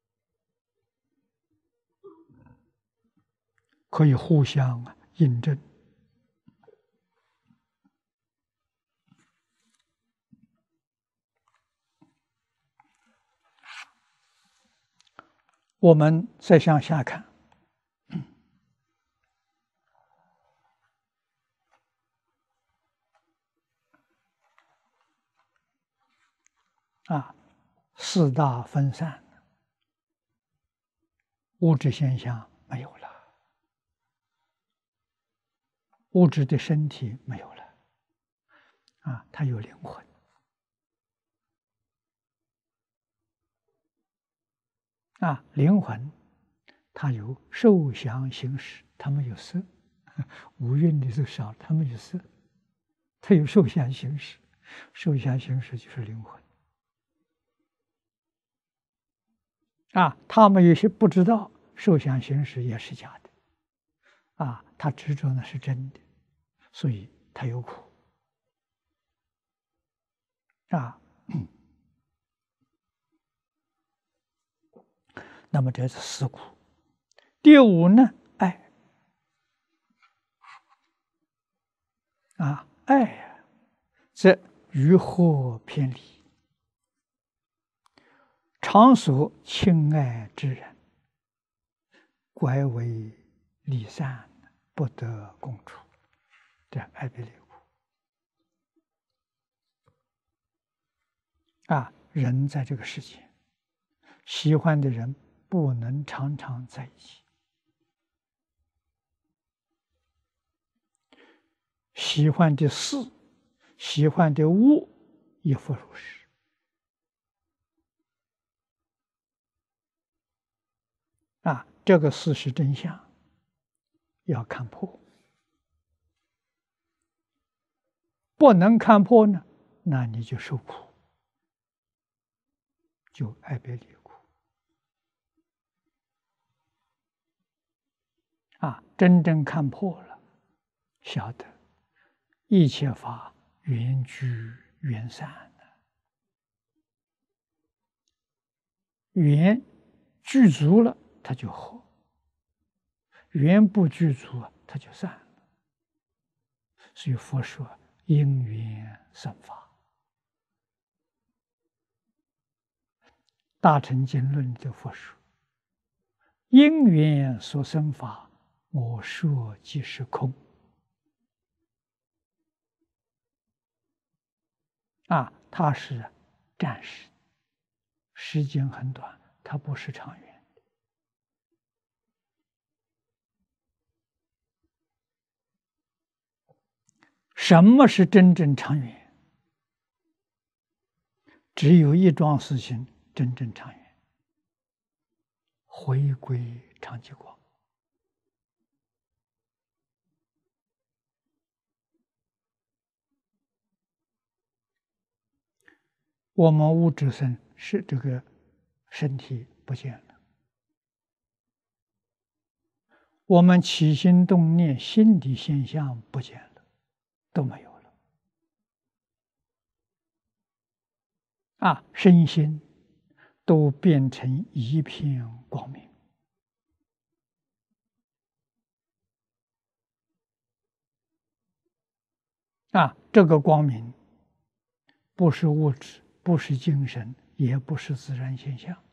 Speaker 1: 可以互相印证。我们再向下看，啊，四大分散，物质现象没有了，物质的身体没有了，啊，它有灵魂。啊，灵魂它有受想行识，它没有色。五蕴里头少，它没有色，它有受想行识，受想行识就是灵魂。啊，他们有些不知道受想行识也是假的，啊，他执着那是真的，所以他有苦。啊，那么这是四苦。第五呢，爱。啊，爱呀，则于惑偏离，常所亲爱之人，拐为离散，不得共处，这爱别离苦啊！人在这个世界，喜欢的人不能常常在一起，喜欢的事、喜欢的物亦复如是。啊，这个事实真相要看破，不能看破呢，那你就受苦，就爱别离苦。啊，真正看破了，晓得一切法缘聚缘散的，缘具足了，它就合；缘不具足啊，它就散了。所以佛说因缘生法，大乘经论的佛说，因缘所生法，我说即是空。啊，它是暂时，时间很短，它不是长远。什么是真正长远？只有一桩事情真正长远，回归常寂光。我们物质身是这个身体不见了，我们起心动念心理现象不见了，都没有了。啊，身心都变成一片光明。啊，这个光明不是物质，不是精神，也不是自然现象，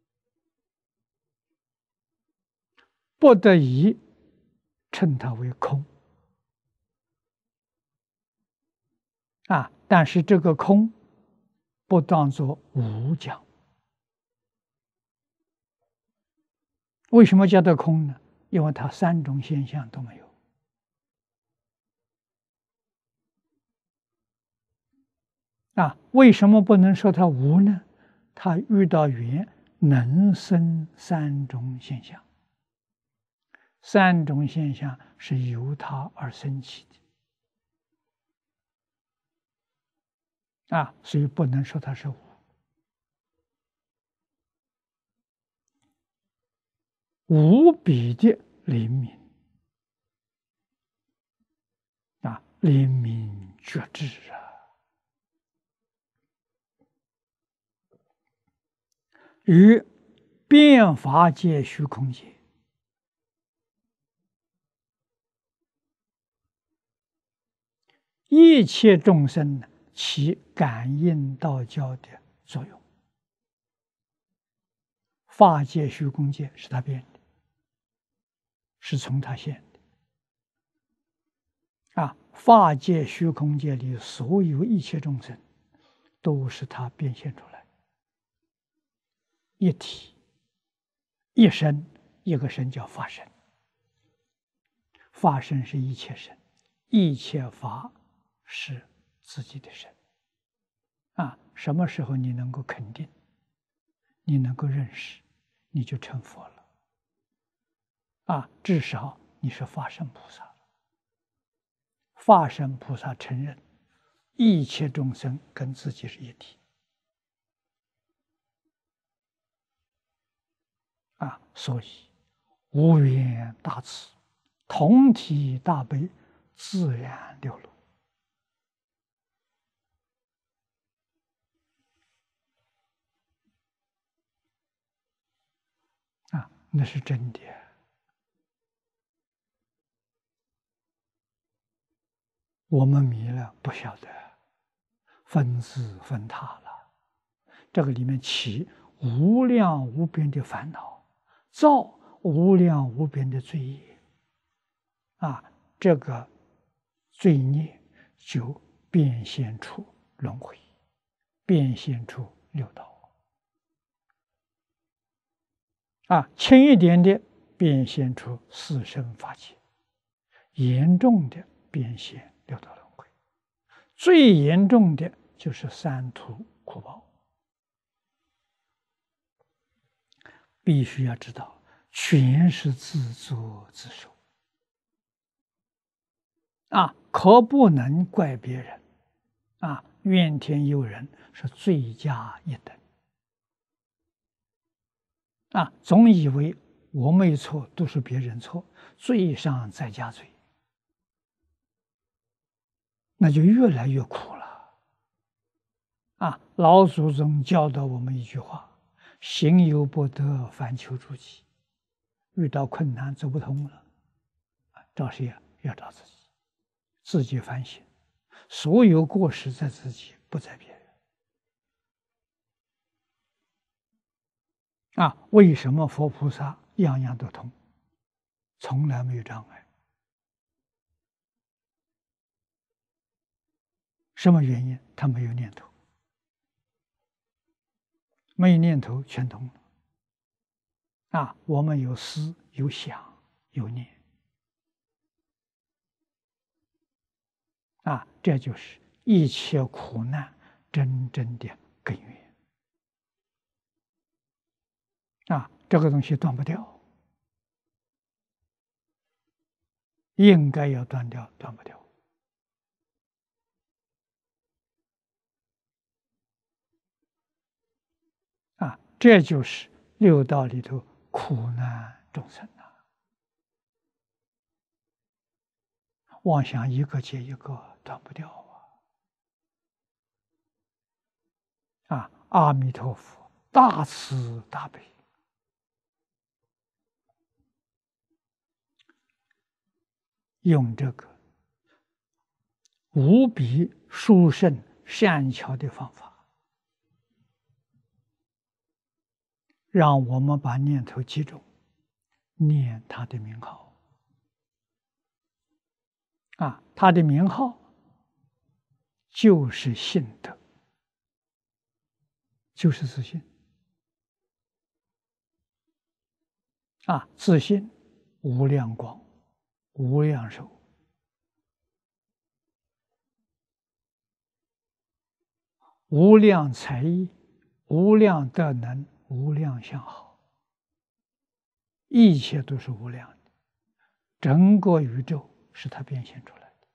Speaker 1: 不得已称它为空。啊，但是这个空不当作无讲。为什么叫它空呢？因为它三种现象都没有。啊，为什么不能说它无呢？它遇到缘能生三种现象，三种现象是由它而生起的。啊，所以不能说它是无。无比的灵敏，啊，灵敏觉知啊，与变法界虚空界一切众生起感应道交的作用。法界虚空界是他变的，是从他现的。啊，法界虚空界里所有一切众生，都是他变现出来，一体一身，一个身叫法身。法身是一切身，一切法是自己的身。啊，什么时候你能够肯定，你能够认识，你就成佛了。啊，至少你是法身菩萨了。法身菩萨承认一切众生跟自己是一体。啊，所以无缘大慈，同体大悲，自然流露。啊，那是真的。我们迷了，不晓得分支分他了。这个里面起无量无边的烦恼，造无量无边的罪业。 啊，这个罪孽就变现出轮回，变现出六道。啊，轻一点的变现出四生法界，严重的变现六道轮回，最严重的就是三途苦报。必须要知道，全是自作自受啊，可不能怪别人啊！怨天尤人是罪加一等啊！总以为我没错，都是别人错，罪上再加罪，那就越来越苦了啊！老祖宗教导我们一句话：行有不得，反求诸己。遇到困难走不通了，找谁呀？要找自己，自己反省，所有过失在自己，不在别人。啊，为什么佛菩萨样样都通，从来没有障碍？什么原因？他没有念头，没有念头全通了。啊，我们有思、有想、有念，啊，这就是一切苦难真正的根源。啊，这个东西断不掉，应该要断掉，断不掉。啊，这就是六道里头苦难众生啊，妄想一个接一个，断不掉啊！啊，阿弥陀佛，大慈大悲，用这个无比殊胜善巧的方法，让我们把念头集中，念他的名号。啊，他的名号就是信德，就是自信。啊，自信无量光，无量寿，无量才艺，无量德能，无量相好，一切都是无量的。整个宇宙是他变现出来的。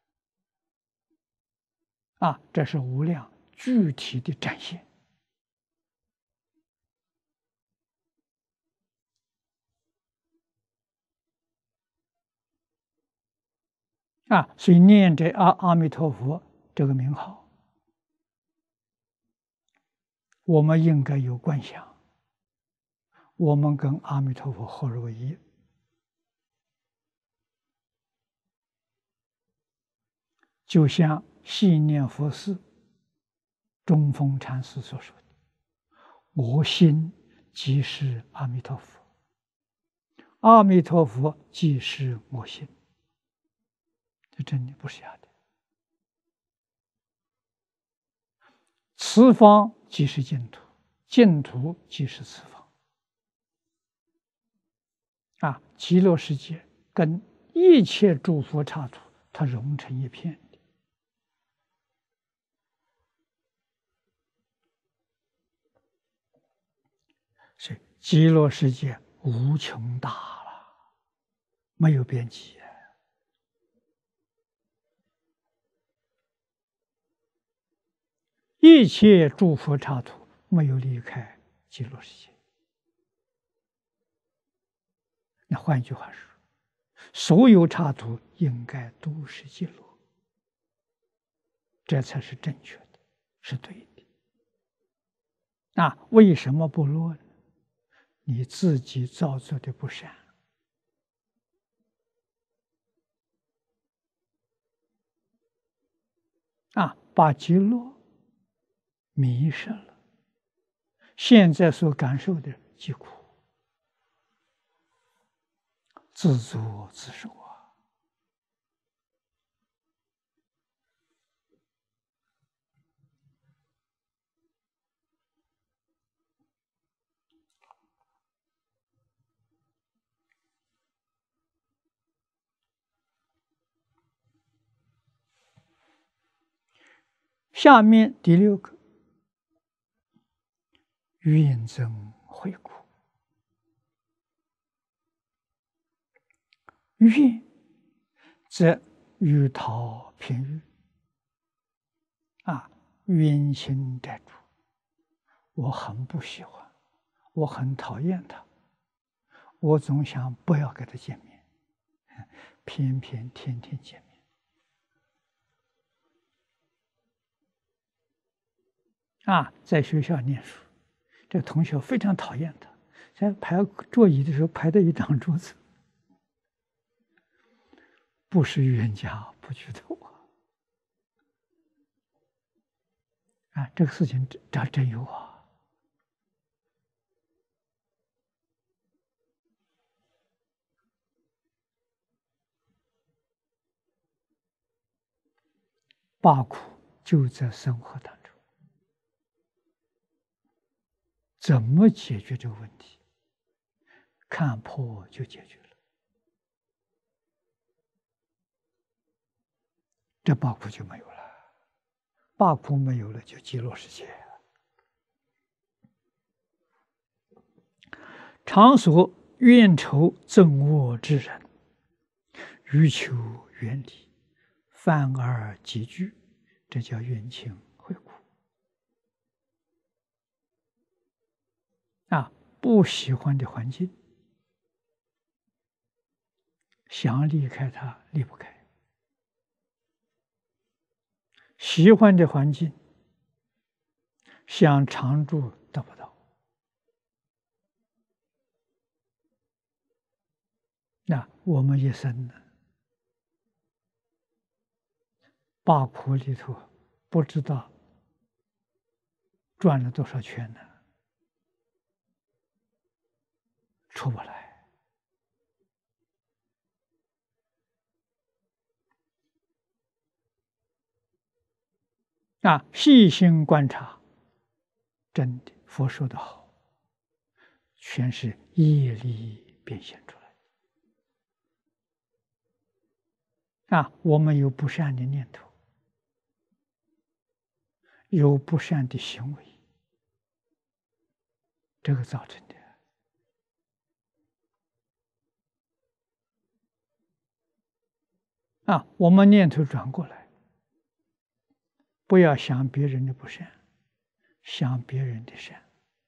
Speaker 1: 啊，这是无量具体的展现。啊，所以念着阿阿弥陀佛这个名号，我们应该有观想，我们跟阿弥陀佛合而为一，就像细念佛寺中峰禅师所说的：“我心即是阿弥陀佛，阿弥陀佛即是我心。”这真的不是假的。此方即是净土，净土即是此方。啊，极乐世界跟一切诸佛刹土，它融成一片的。所以极乐世界无穷大了，没有边际。一切诸佛刹土没有离开极乐世界。那换一句话说，所有刹土应该都是极乐，这才是正确的，是对的。那为什么不落呢？你自己造作的不善。啊，把极乐迷失了，现在所感受的疾苦，自作自受啊！ 下面第六个，愿增慧苦。愿则欲讨偏欲，啊，冤亲债主，我很不喜欢，我很讨厌他，我总想不要跟他见面，偏偏天天见面。啊，在学校念书，这个同学非常讨厌他，在排桌椅的时候排到一张桌子，不是冤家不聚头啊！啊，这个事情真真真有啊！八苦就在生活当中，怎么解决这个问题？看破就解决了。这八苦就没有了，八苦没有了，就极乐世界。常所怨仇憎恶之人，欲求远离，反而积聚，这叫冤亲会苦。啊，不喜欢的环境，想离开它离不开；喜欢的环境，想常住得不到。那我们一生呢，八苦里头不知道转了多少圈呢，出不来。啊，细心观察，真的佛说的好，全是业力变现出来。啊，我们有不善的念头，有不善的行为，这个造成的。啊，我们念头转过来，不要想别人的不善，想别人的善；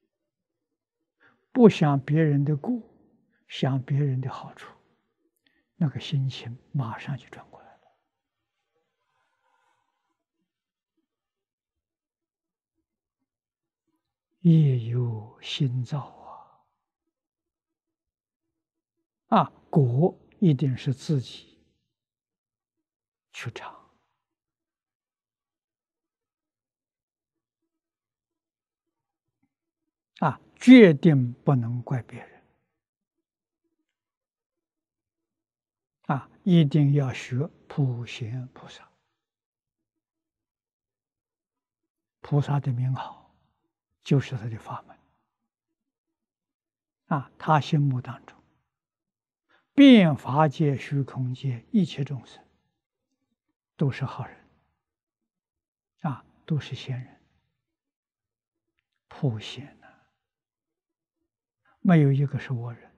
Speaker 1: 不想别人的过，想别人的好处，那个心情马上就转过来了。业由心造啊！啊，果一定是自己去尝。啊，决定不能怪别人。啊，一定要学普贤菩萨。菩萨的名号，就是他的法门。啊，他心目当中，遍法界、虚空界一切众生都是好人，啊，都是贤人。普贤呢，没有一个是恶人。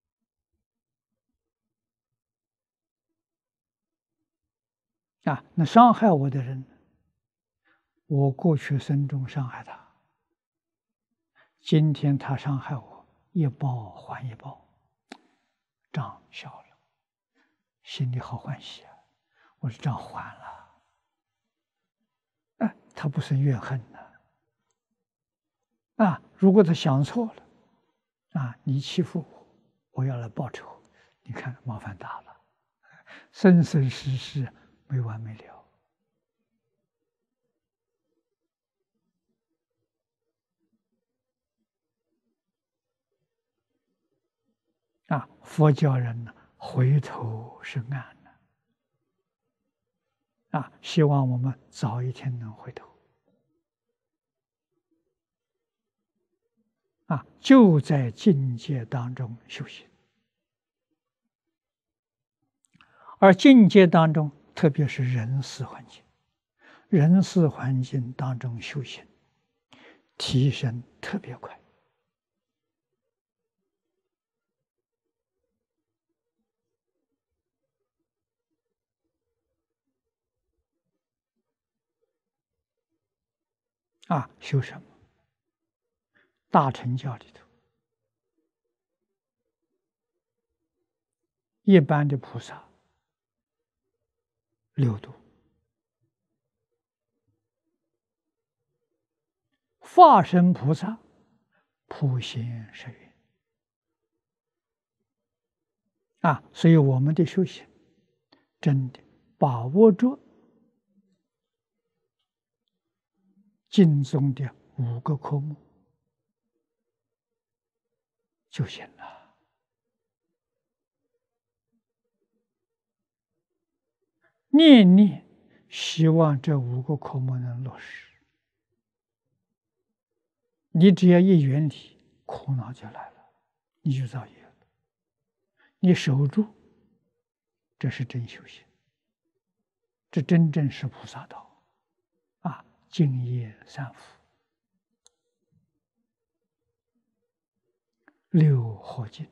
Speaker 1: 啊，那伤害我的人，我过去生中伤害他，今天他伤害我，一报还一报，账消了，心里好欢喜啊！我的账还了，啊，他不是怨恨呢。啊，如果他想错了，啊，你欺负我，我要来报仇，你看麻烦大了，生生世世没完没了。啊，佛教人呢，回头是岸呢。啊，希望我们早一天能回头。啊，就在境界当中修行，而境界当中，特别是人事环境， 人事环境当中修行，提升特别快。啊，修什么？大乘教里头，一般的菩萨六度，化身菩萨普贤十愿。啊，所以我们的修行真的把握住经中的五个科目就行了。念念希望这五个科目能落实，你只要一远离，苦恼就来了，你就造业了。你守住，这是真修行，这真正是菩萨道啊！敬业三福，六合敬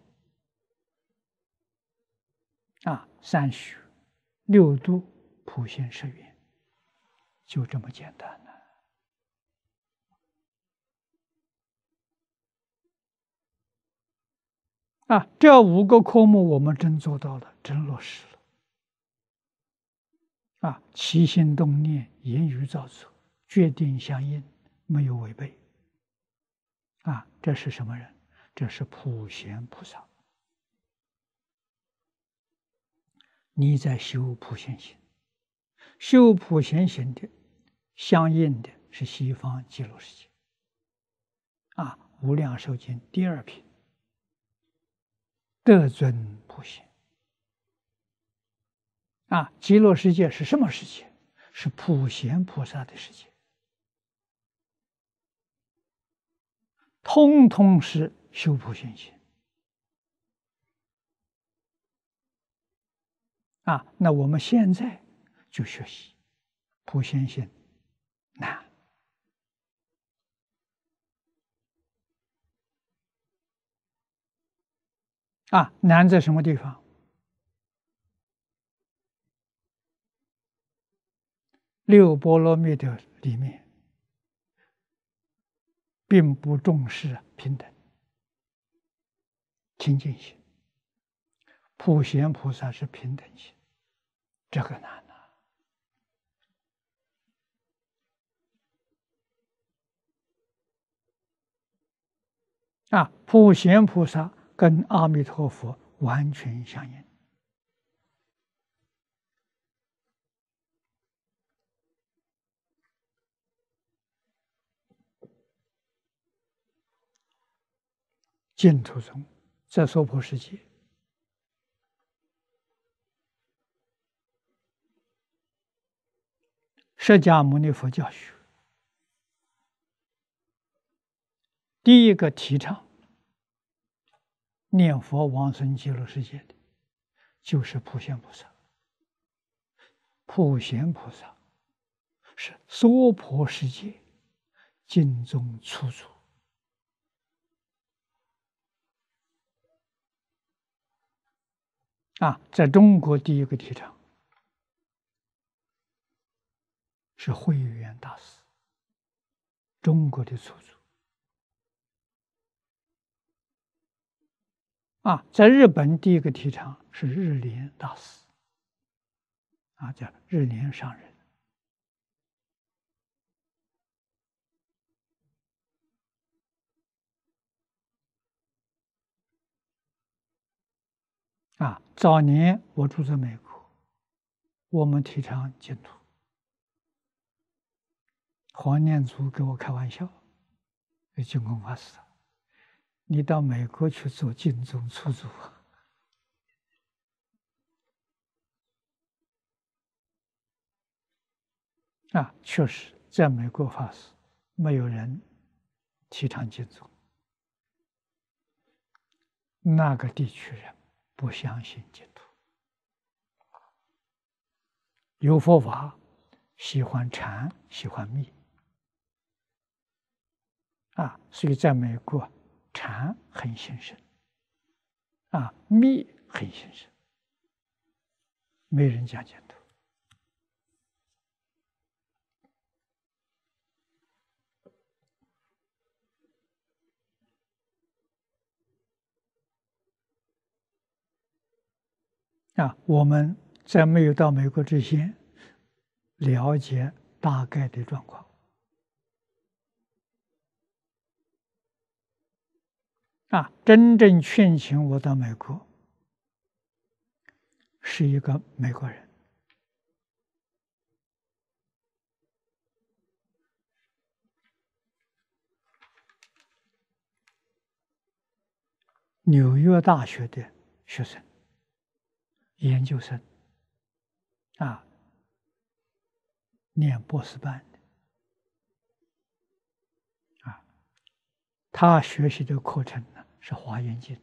Speaker 1: 啊，三许六度普贤十愿，就这么简单了。啊，这五个科目我们真做到了，真落实了。啊，起心动念、言语造作、决定相应，没有违背。啊，这是什么人？这是普贤菩萨。你在修普贤行，修普贤行的相应的是西方极乐世界。啊，《无量寿经》第二品，得尊普贤。啊，极乐世界是什么世界？是普贤菩萨的世界，通通是修普贤行。啊，那我们现在就学习普贤行难。啊，难在什么地方？六波罗蜜的里面，并不重视平等、清净心。普贤菩萨是平等心，这个难呐。啊，普贤菩萨跟阿弥陀佛完全相应。净土中，在娑婆世界，释迦牟尼佛教学第一个提倡念佛往生极乐世界的，就是普贤菩萨。普贤菩萨是娑婆世界经中出处。啊，在中国第一个提倡是慧远大师，中国的出处。啊，在日本第一个提倡是日莲大师，啊，叫日莲上人。啊，早年我住在美国，我们提倡净土。黄念祖给我开玩笑，净空法师，你到美国去做净宗出祖啊！确实，在美国法师没有人提倡净宗，那个地区人不相信净土，有佛法， 喜欢禅，喜欢密啊，所以在美国，禅很兴盛啊，密很兴盛，没人讲净土。啊，我们在没有到美国之前，了解大概的状况。啊，真正劝请我到美国，是一个美国人，纽约大学的学生，研究生，啊，念博士班的，啊，他学习的课程呢是《华严经》，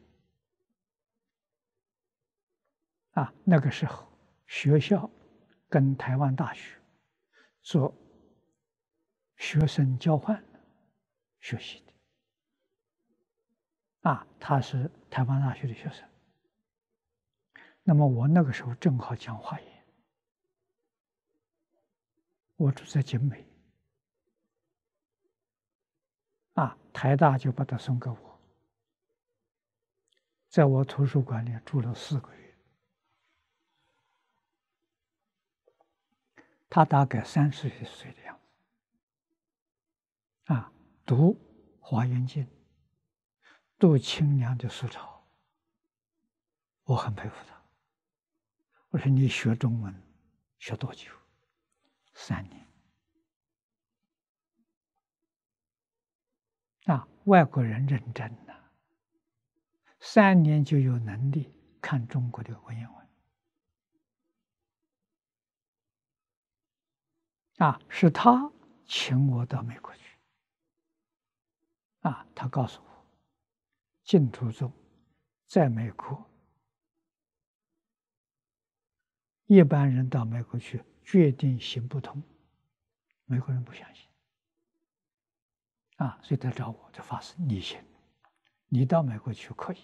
Speaker 1: 啊，那个时候学校跟台湾大学做学生交换学习的，啊，他是台湾大学的学生。那么我那个时候正好讲华严，我住在景美，啊，台大就把他送给我，在我图书馆里住了四个月。他大概三十岁的样子，啊，读《华严经》，读清凉的思潮，我很佩服他。我说你学中文学多久？三年。啊，外国人认真呐，三年就有能力看中国的文言文。啊，是他请我到美国去。啊，他告诉我，净土宗在美国，一般人到美国去决定行不通，美国人不相信。啊，所以他找我就发誓，你行，你到美国去可以。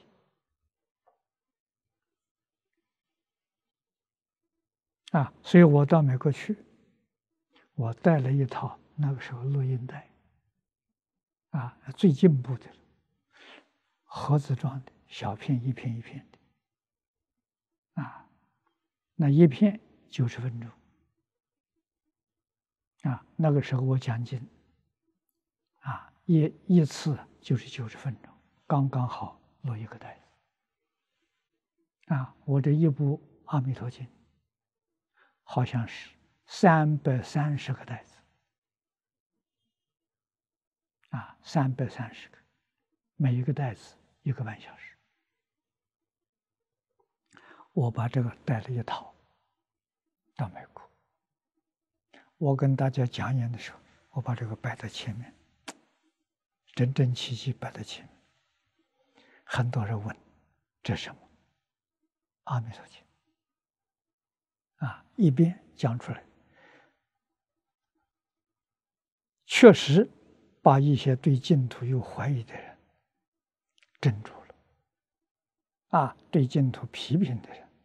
Speaker 1: 啊，所以我到美国去，我带了一套那个时候录音带，啊，最进步的盒子装的小片，一片一片的，啊，那一片九十分钟，啊，那个时候我讲经，啊，一一次就是九十分钟，刚刚好录一个带子，啊，我这一部《阿弥陀经》好像是三百三十个带子，啊，三百三十个，每一个带子一个半小时。我把这个带了一套到美国，我跟大家讲演的时候，我把这个摆在前面，整整齐齐摆在前面。很多人问这是什么？阿弥陀经啊，一边讲出来，确实把一些对净土有怀疑的人镇住了，啊，对净土批评的人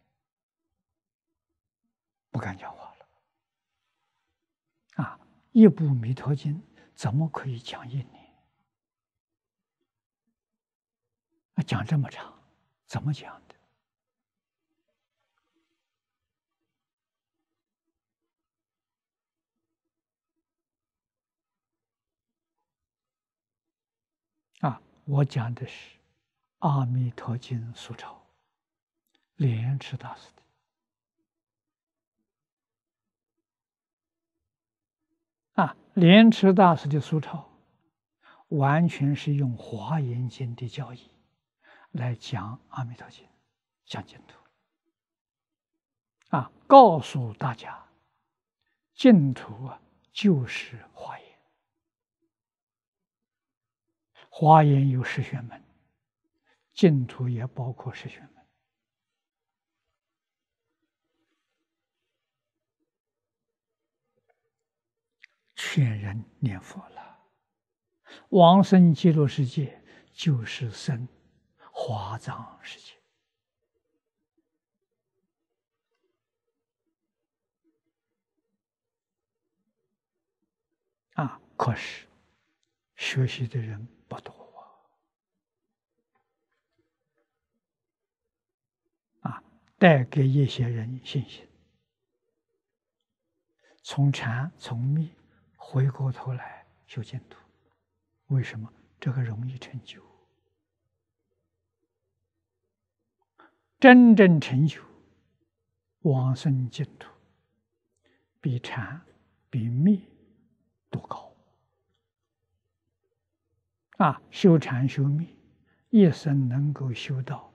Speaker 1: 不敢讲话了。啊，一部《弥陀经》怎么可以讲一年？啊，讲这么长，怎么讲的？啊，我讲的是《阿弥陀经》疏钞，莲池大师的。啊，莲池大师的疏钞，完全是用《华严经》的教义来讲《阿弥陀经》，讲净土。啊，告诉大家，净土啊就是华严，华严有十玄门，净土也包括十玄门。 劝人念佛了。往生极乐世界就是生华藏世界啊！可是学习的人不多啊！啊，带给一些人信心，从禅从密回过头来修净土。为什么？这个容易成就。真正成就往生净土，比禅比密都高啊！修禅修密，一生能够修到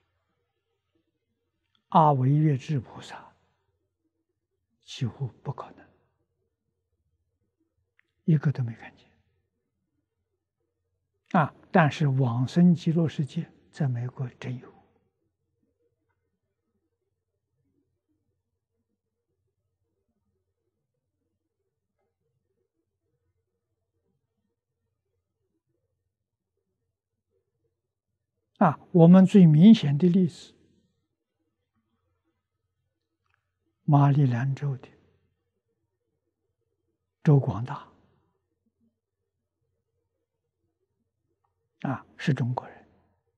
Speaker 1: 阿惟越致菩萨，几乎不可能，一个都没看见啊！但是往生极乐世界在美国真有啊！我们最明显的例子，马里兰州的周广大啊，是中国人，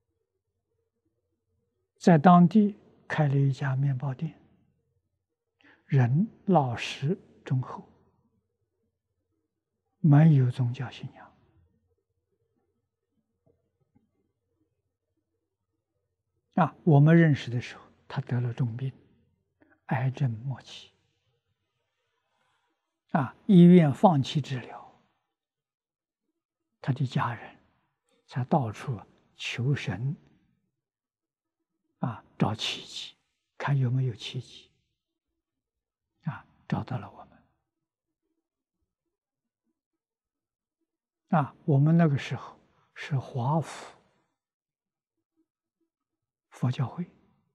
Speaker 1: 在当地开了一家面包店，人老实忠厚，没有宗教信仰啊。我们认识的时候，他得了重病，癌症末期啊，医院放弃治疗，他的家人才到处求神啊，找奇迹，看有没有奇迹啊，找到了我们啊。我们那个时候是华府佛教会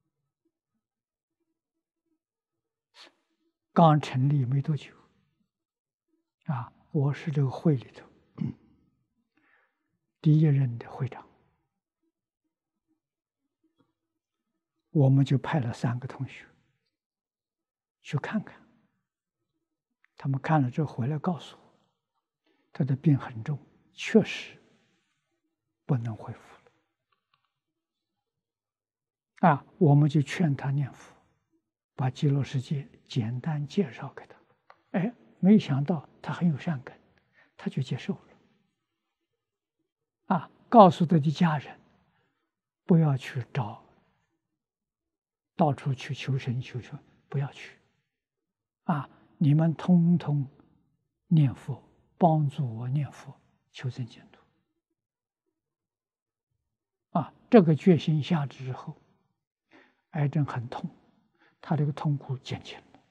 Speaker 1: 刚成立没多久啊，我是这个会里头第一任的会长，我们就派了三个同学去看看，他们看了之后回来告诉我，他的病很重，确实不能恢复了啊。我们就劝他念佛，把极乐世界简单介绍给他。哎，没想到他很有善根，他就接受了啊。告诉他的家人，不要去找，到处去求神求神，不要去啊！你们通通念佛，帮助我念佛，求生净土啊！这个决心下之后，癌症很痛，他这个痛苦减轻了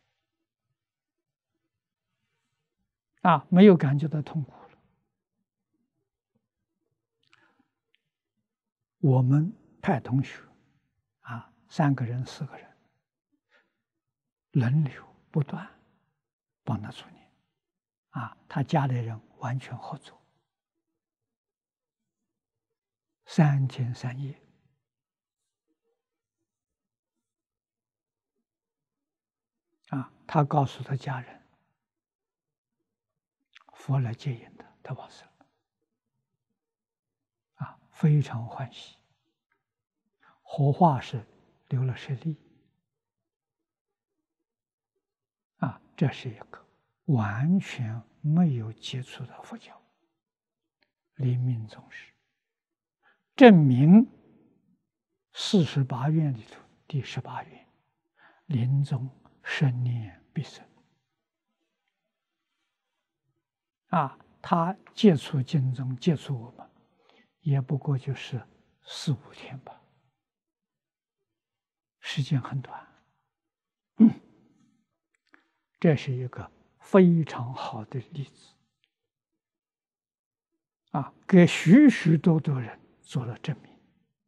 Speaker 1: 啊，没有感觉到痛苦了。我们派同学啊，三个人、四个人，轮流不断帮他助念啊，他家里人完全合作，三天三夜啊。他告诉他家人，佛来接引的，他往生了啊，非常欢喜。活化是留了十粒啊，这是一个完全没有接触到佛教，临命终时，证明四十八愿里头第十八愿，临终生念必生啊。他接触经中，接触我们，也不过就是四五天吧，时间很短。嗯，这是一个非常好的例子啊，给许许多多人做了证明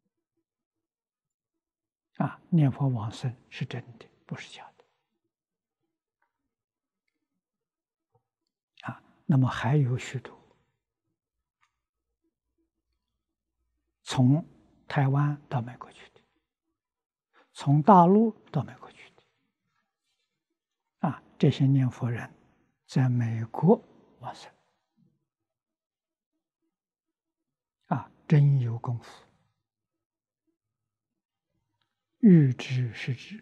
Speaker 1: 啊，念佛往生是真的，不是假的啊。 那么还有许多从台湾到美国去的，从大陆到美国去的，啊，这些念佛人在美国往生，啊，真有功夫，欲知是知。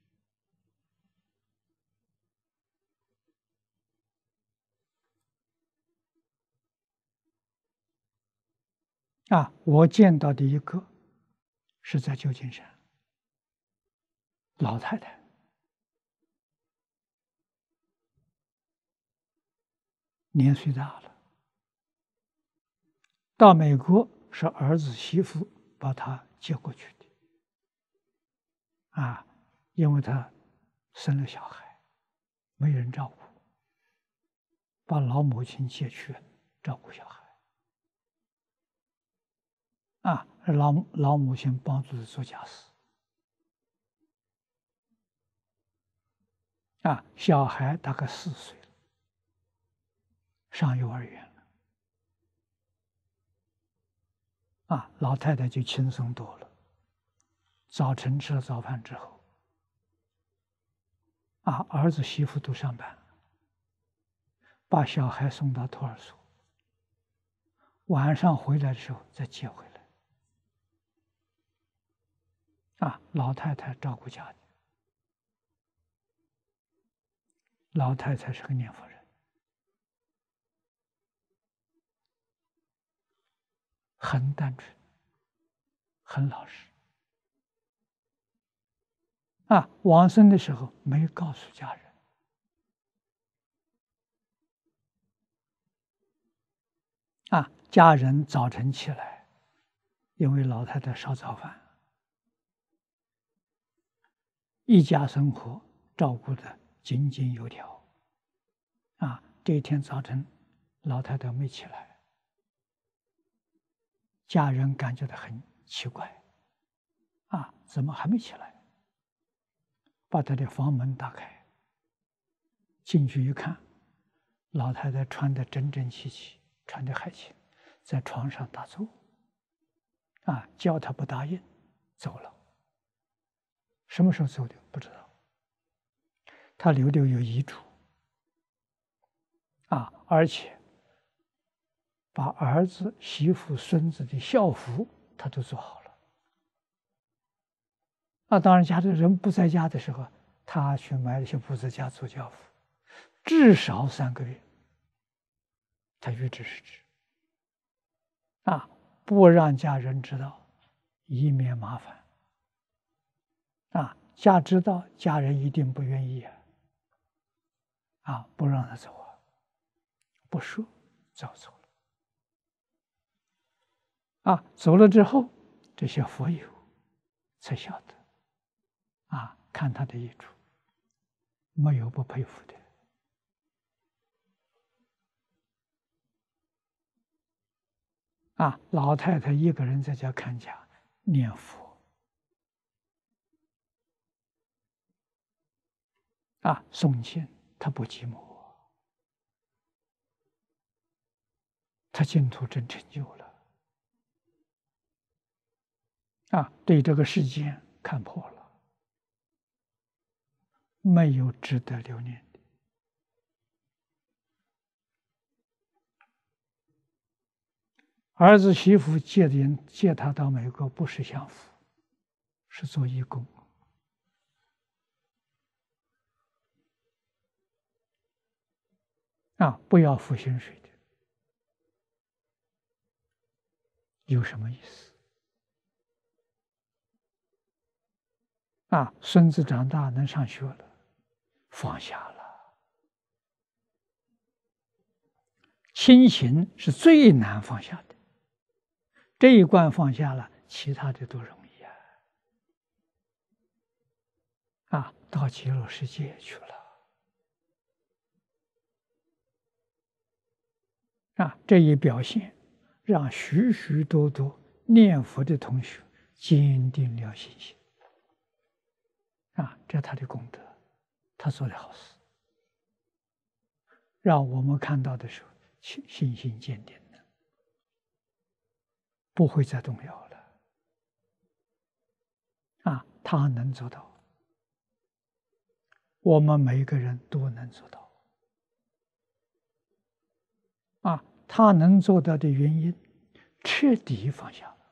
Speaker 1: 啊，我见到的一个是在旧金山，老太太，年岁大了，到美国是儿子媳妇把她接过去的，啊，因为她生了小孩，没人照顾，把老母亲接去照顾小孩，啊，老老母亲帮助她做家事。啊，小孩大概四岁了，上幼儿园了，啊，老太太就轻松多了。早晨吃了早饭之后，啊，儿子媳妇都上班，把小孩送到托儿所，晚上回来的时候再接回来。啊，老太太照顾家庭，老太太是个念佛人，很单纯，很老实。啊，往生的时候没告诉家人。啊，家人早晨起来，因为老太太烧早饭，一家生活照顾得井井有条。啊，这一天早晨，老太太没起来，家人感觉到很奇怪，啊，怎么还没起来？把她的房门打开，进去一看，老太太穿得整整齐齐，穿得还行，在床上打坐。啊，叫她不答应，走了。什么时候走的不知道。他留的有遗嘱，啊，而且把儿子、媳妇、孙子的校服他都做好了。那当然，家里人不在家的时候，他去买一些布子家做校服，至少三个月。他预知是知，啊，不让家人知道，以免麻烦。啊，家知道，家人一定不愿意啊。啊，不让他走啊，不说，早走了。啊，走了之后，这些佛友才晓得，啊，看他的遗嘱，没有不佩服的。啊，老太太一个人在家看家念佛，啊，诵经，她不寂寞，她净土真成就了。啊，对这个世间看破了，没有值得留念的。儿子媳妇借人借他到美国，不是享福，是做义工。啊，不要付薪水的，有什么意思？啊，孙子长大能上学了，放下了。亲情是最难放下的，这一关放下了，其他的都容易啊。啊，到极乐世界去了。啊，这一表现，让许许多多念佛的同学坚定了信心。啊，这是他的功德，他做的好事，让我们看到的时候， 心心心坚定的，不会再动摇了。啊，他能做到，我们每一个人都能做到。啊，他能做到的原因，彻底放下了。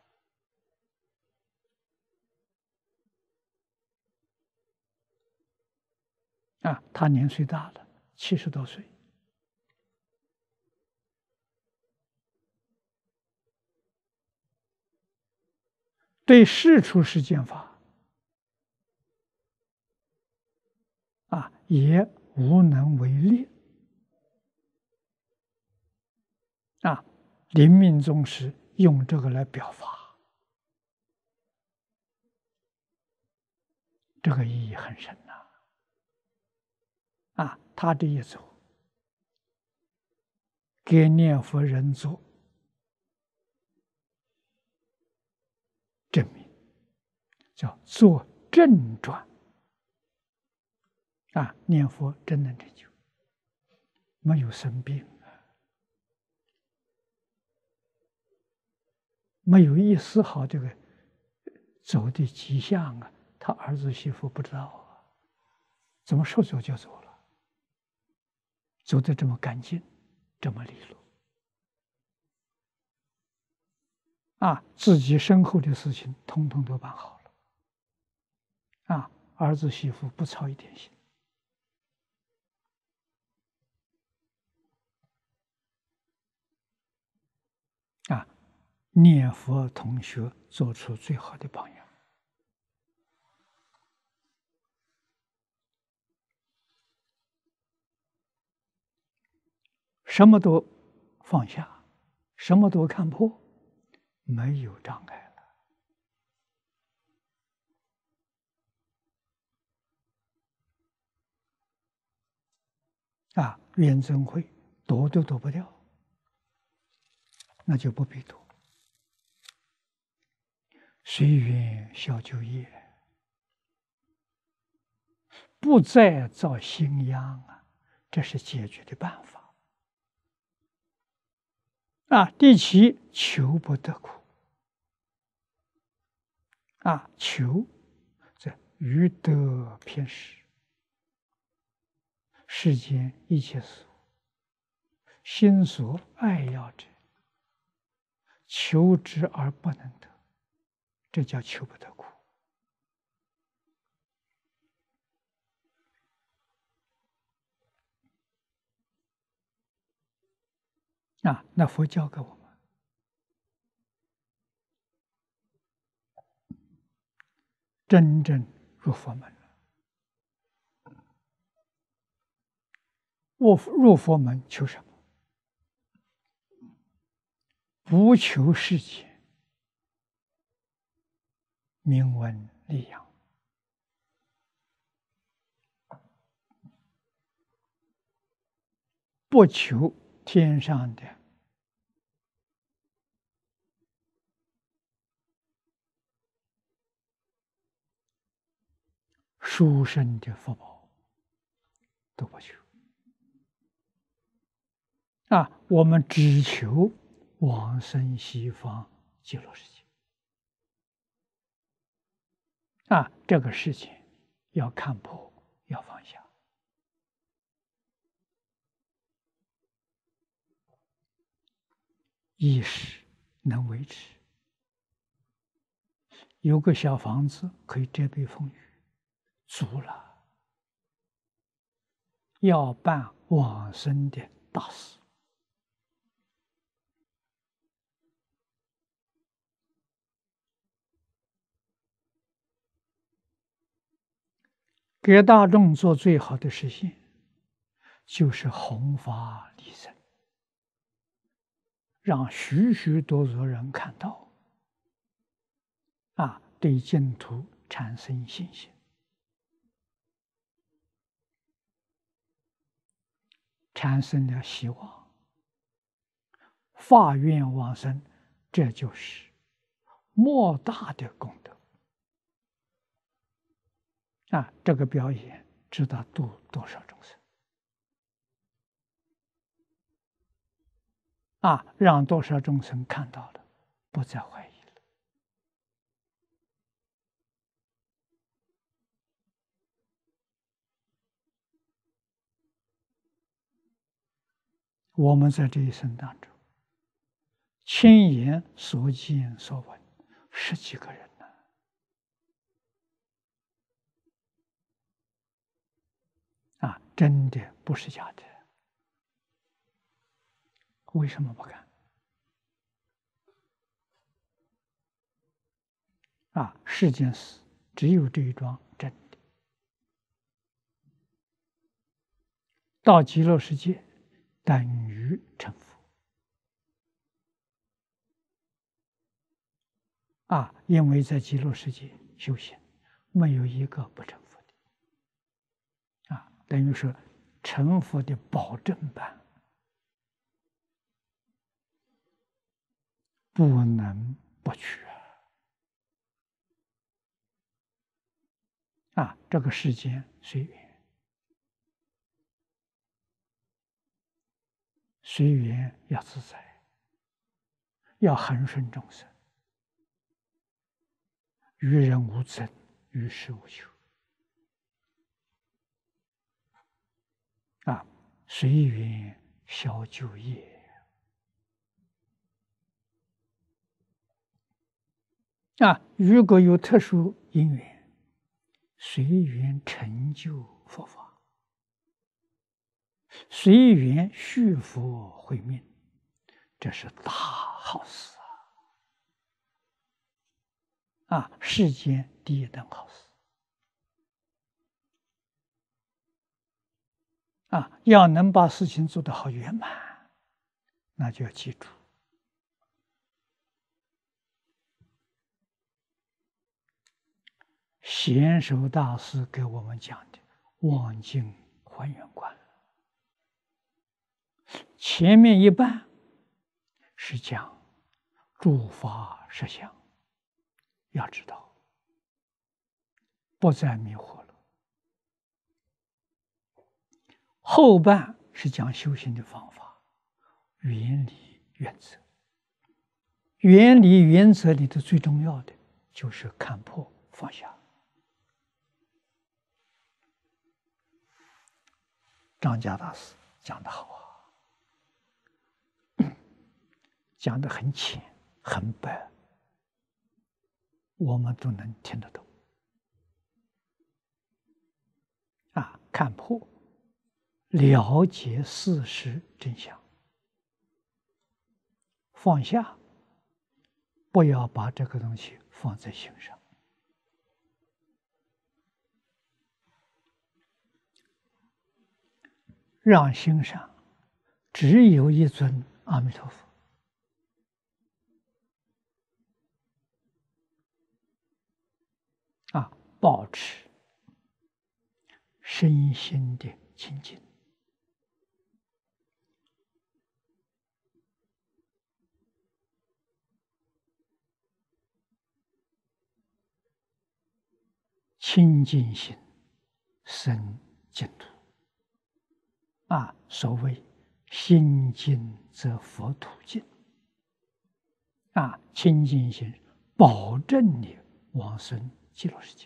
Speaker 1: 啊，他年岁大了，七十多岁。对世出世间法，啊，也无能为力。啊，临命终时用这个来表法，这个意义很深呐。啊，他这一走，给念佛人做证明，叫做正转。啊，念佛真能成就，没有生病啊，没有一丝毫这个走的迹象啊。他儿子媳妇不知道啊，怎么说走就走了，走得这么干净，这么利落。啊，自己身后的事情通通都办好了。啊，儿子媳妇不操一点心。啊，念佛同学做出最好的榜样。什么都放下，什么都看破，没有障碍了。啊，冤憎会躲都躲不掉，那就不必躲。随缘消旧业，不再造新殃啊，这是解决的办法。啊，第七，求不得苦。啊，求这欲得偏失，世间一切事物，心所爱要者，求之而不能得，这叫求不得苦。啊，那佛教给我们真正入佛门了。入入佛门求什么？不求世间名闻利养，不求天上的殊胜的福报，都不求。啊，我们只求往生西方极乐世界。啊，这个事情要看破，要放下。意识能维持，有个小房子可以遮蔽风雨，足了。要办往生的大事，给大众做最好的实现，就是弘法利生，让许许多多人看到，啊，对净土产生信心，产生了希望，发愿往生，这就是莫大的功德。啊，这个表演知道度多少众生？ 啊，让多少众生看到了，不再怀疑了。我们在这一生当中，亲眼所见所闻，十几个人呢，啊，真的不是假的。为什么不敢？啊，世间事只有这一桩真的。到极乐世界，等于成佛。啊，因为在极乐世界修行，没有一个不成佛的。啊，等于说成佛的保证版，不能不去啊！啊，这个世间随缘，随缘要自在，要恒顺众生，与人无争，与世无求。啊，随缘消旧业。啊，如果有特殊因缘，随缘成就佛法，随缘续佛慧命，这是大好事啊！啊，世间第一等好事啊！要能把事情做得好圆满，那就要记住，贤首大师给我们讲的望境还原观，前面一半是讲诸法实相，要知道，不再迷惑了。后半是讲修行的方法，原理原则。原理原则里头最重要的就是看破放下。张家大师讲得好啊，讲得很浅很白，我们都能听得懂。啊，看破，了解事实真相，放下，不要把这个东西放在心上。让心上只有一尊阿弥陀佛，啊，保持身心的清净，清净心生净土。啊，所谓心净则佛土净。啊，清净心保证你往生极乐世界。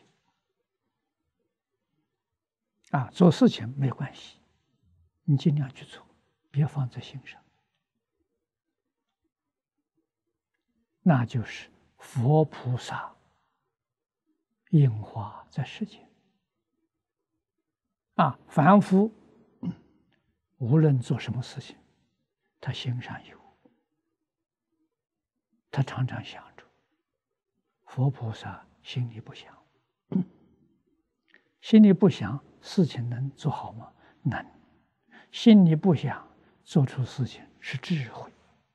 Speaker 1: 啊，做事情没关系，你尽量去做，别放在心上。那就是佛菩萨应化在世间。啊，凡夫无论做什么事情，他心上有，他常常想着。佛菩萨心里不想，心里不想，事情能做好吗？能。心里不想，做出事情是智慧。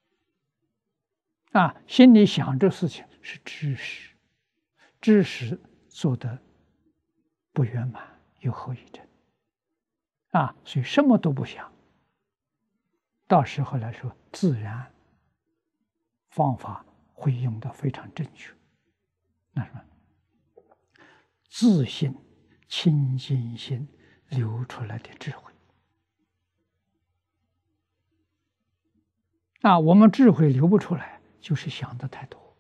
Speaker 1: 啊，心里想着事情是知识，知识做得不圆满，有后遗症。啊，所以什么都不想，到时候来说，自然方法会用得非常正确。那什么？自信、清净心流出来的智慧。 啊，我们智慧流不出来，就是想的太多，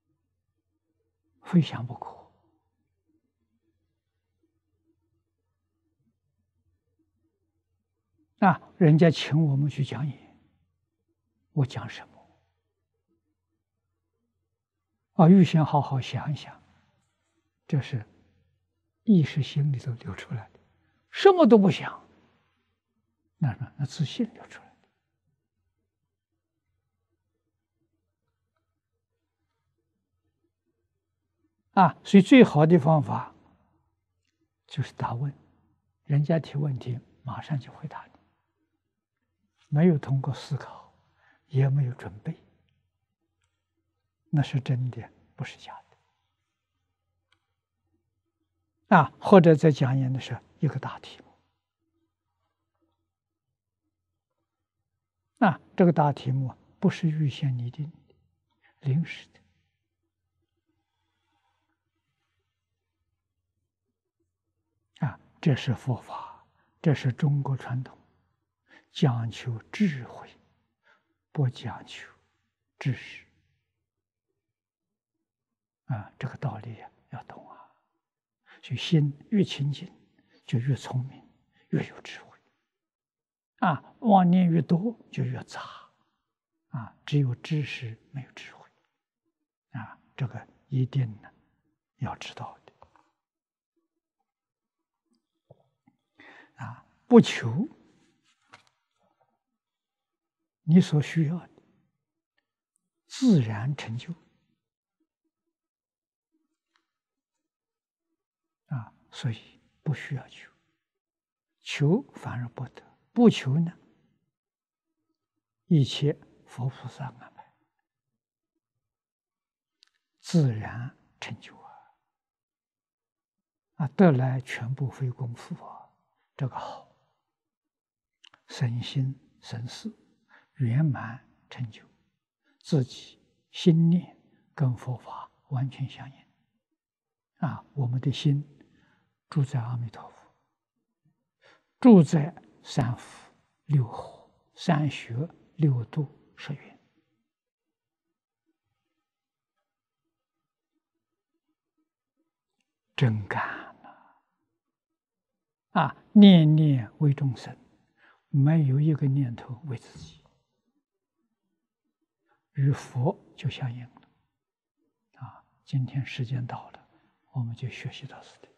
Speaker 1: 非想不可。啊，人家请我们去讲演，我讲什么？啊，预先好好想一想，这是意识心里头流出来的，什么都不想，那什么？那自信流出来的啊。所以最好的方法就是答问，人家提问题，马上就回答你，没有通过思考，也没有准备，那是真的，不是假的啊。或者在讲演的时候，一个大题目啊，这个大题目不是预先拟定的，临时的啊。这是佛法，这是中国传统，讲求智慧，不讲求知识啊。这个道理要懂啊。所以心越清净，就越聪明，越有智慧啊。妄念越多，就越杂啊。只有知识，没有智慧啊。这个一定呢要知道的啊。不求你所需要的，自然成就啊。所以不需要求，求反而不得，不求呢，一切佛菩萨安排，自然成就啊。啊，得来全部非功夫啊，这个好，身心神识圆满成就，自己心念跟佛法完全相应啊。我们的心住在阿弥陀佛，住在三福六和三学六度十缘真干了啊！念念为众生，没有一个念头为自己，与佛就相应了啊！今天时间到了，我们就学习到此地。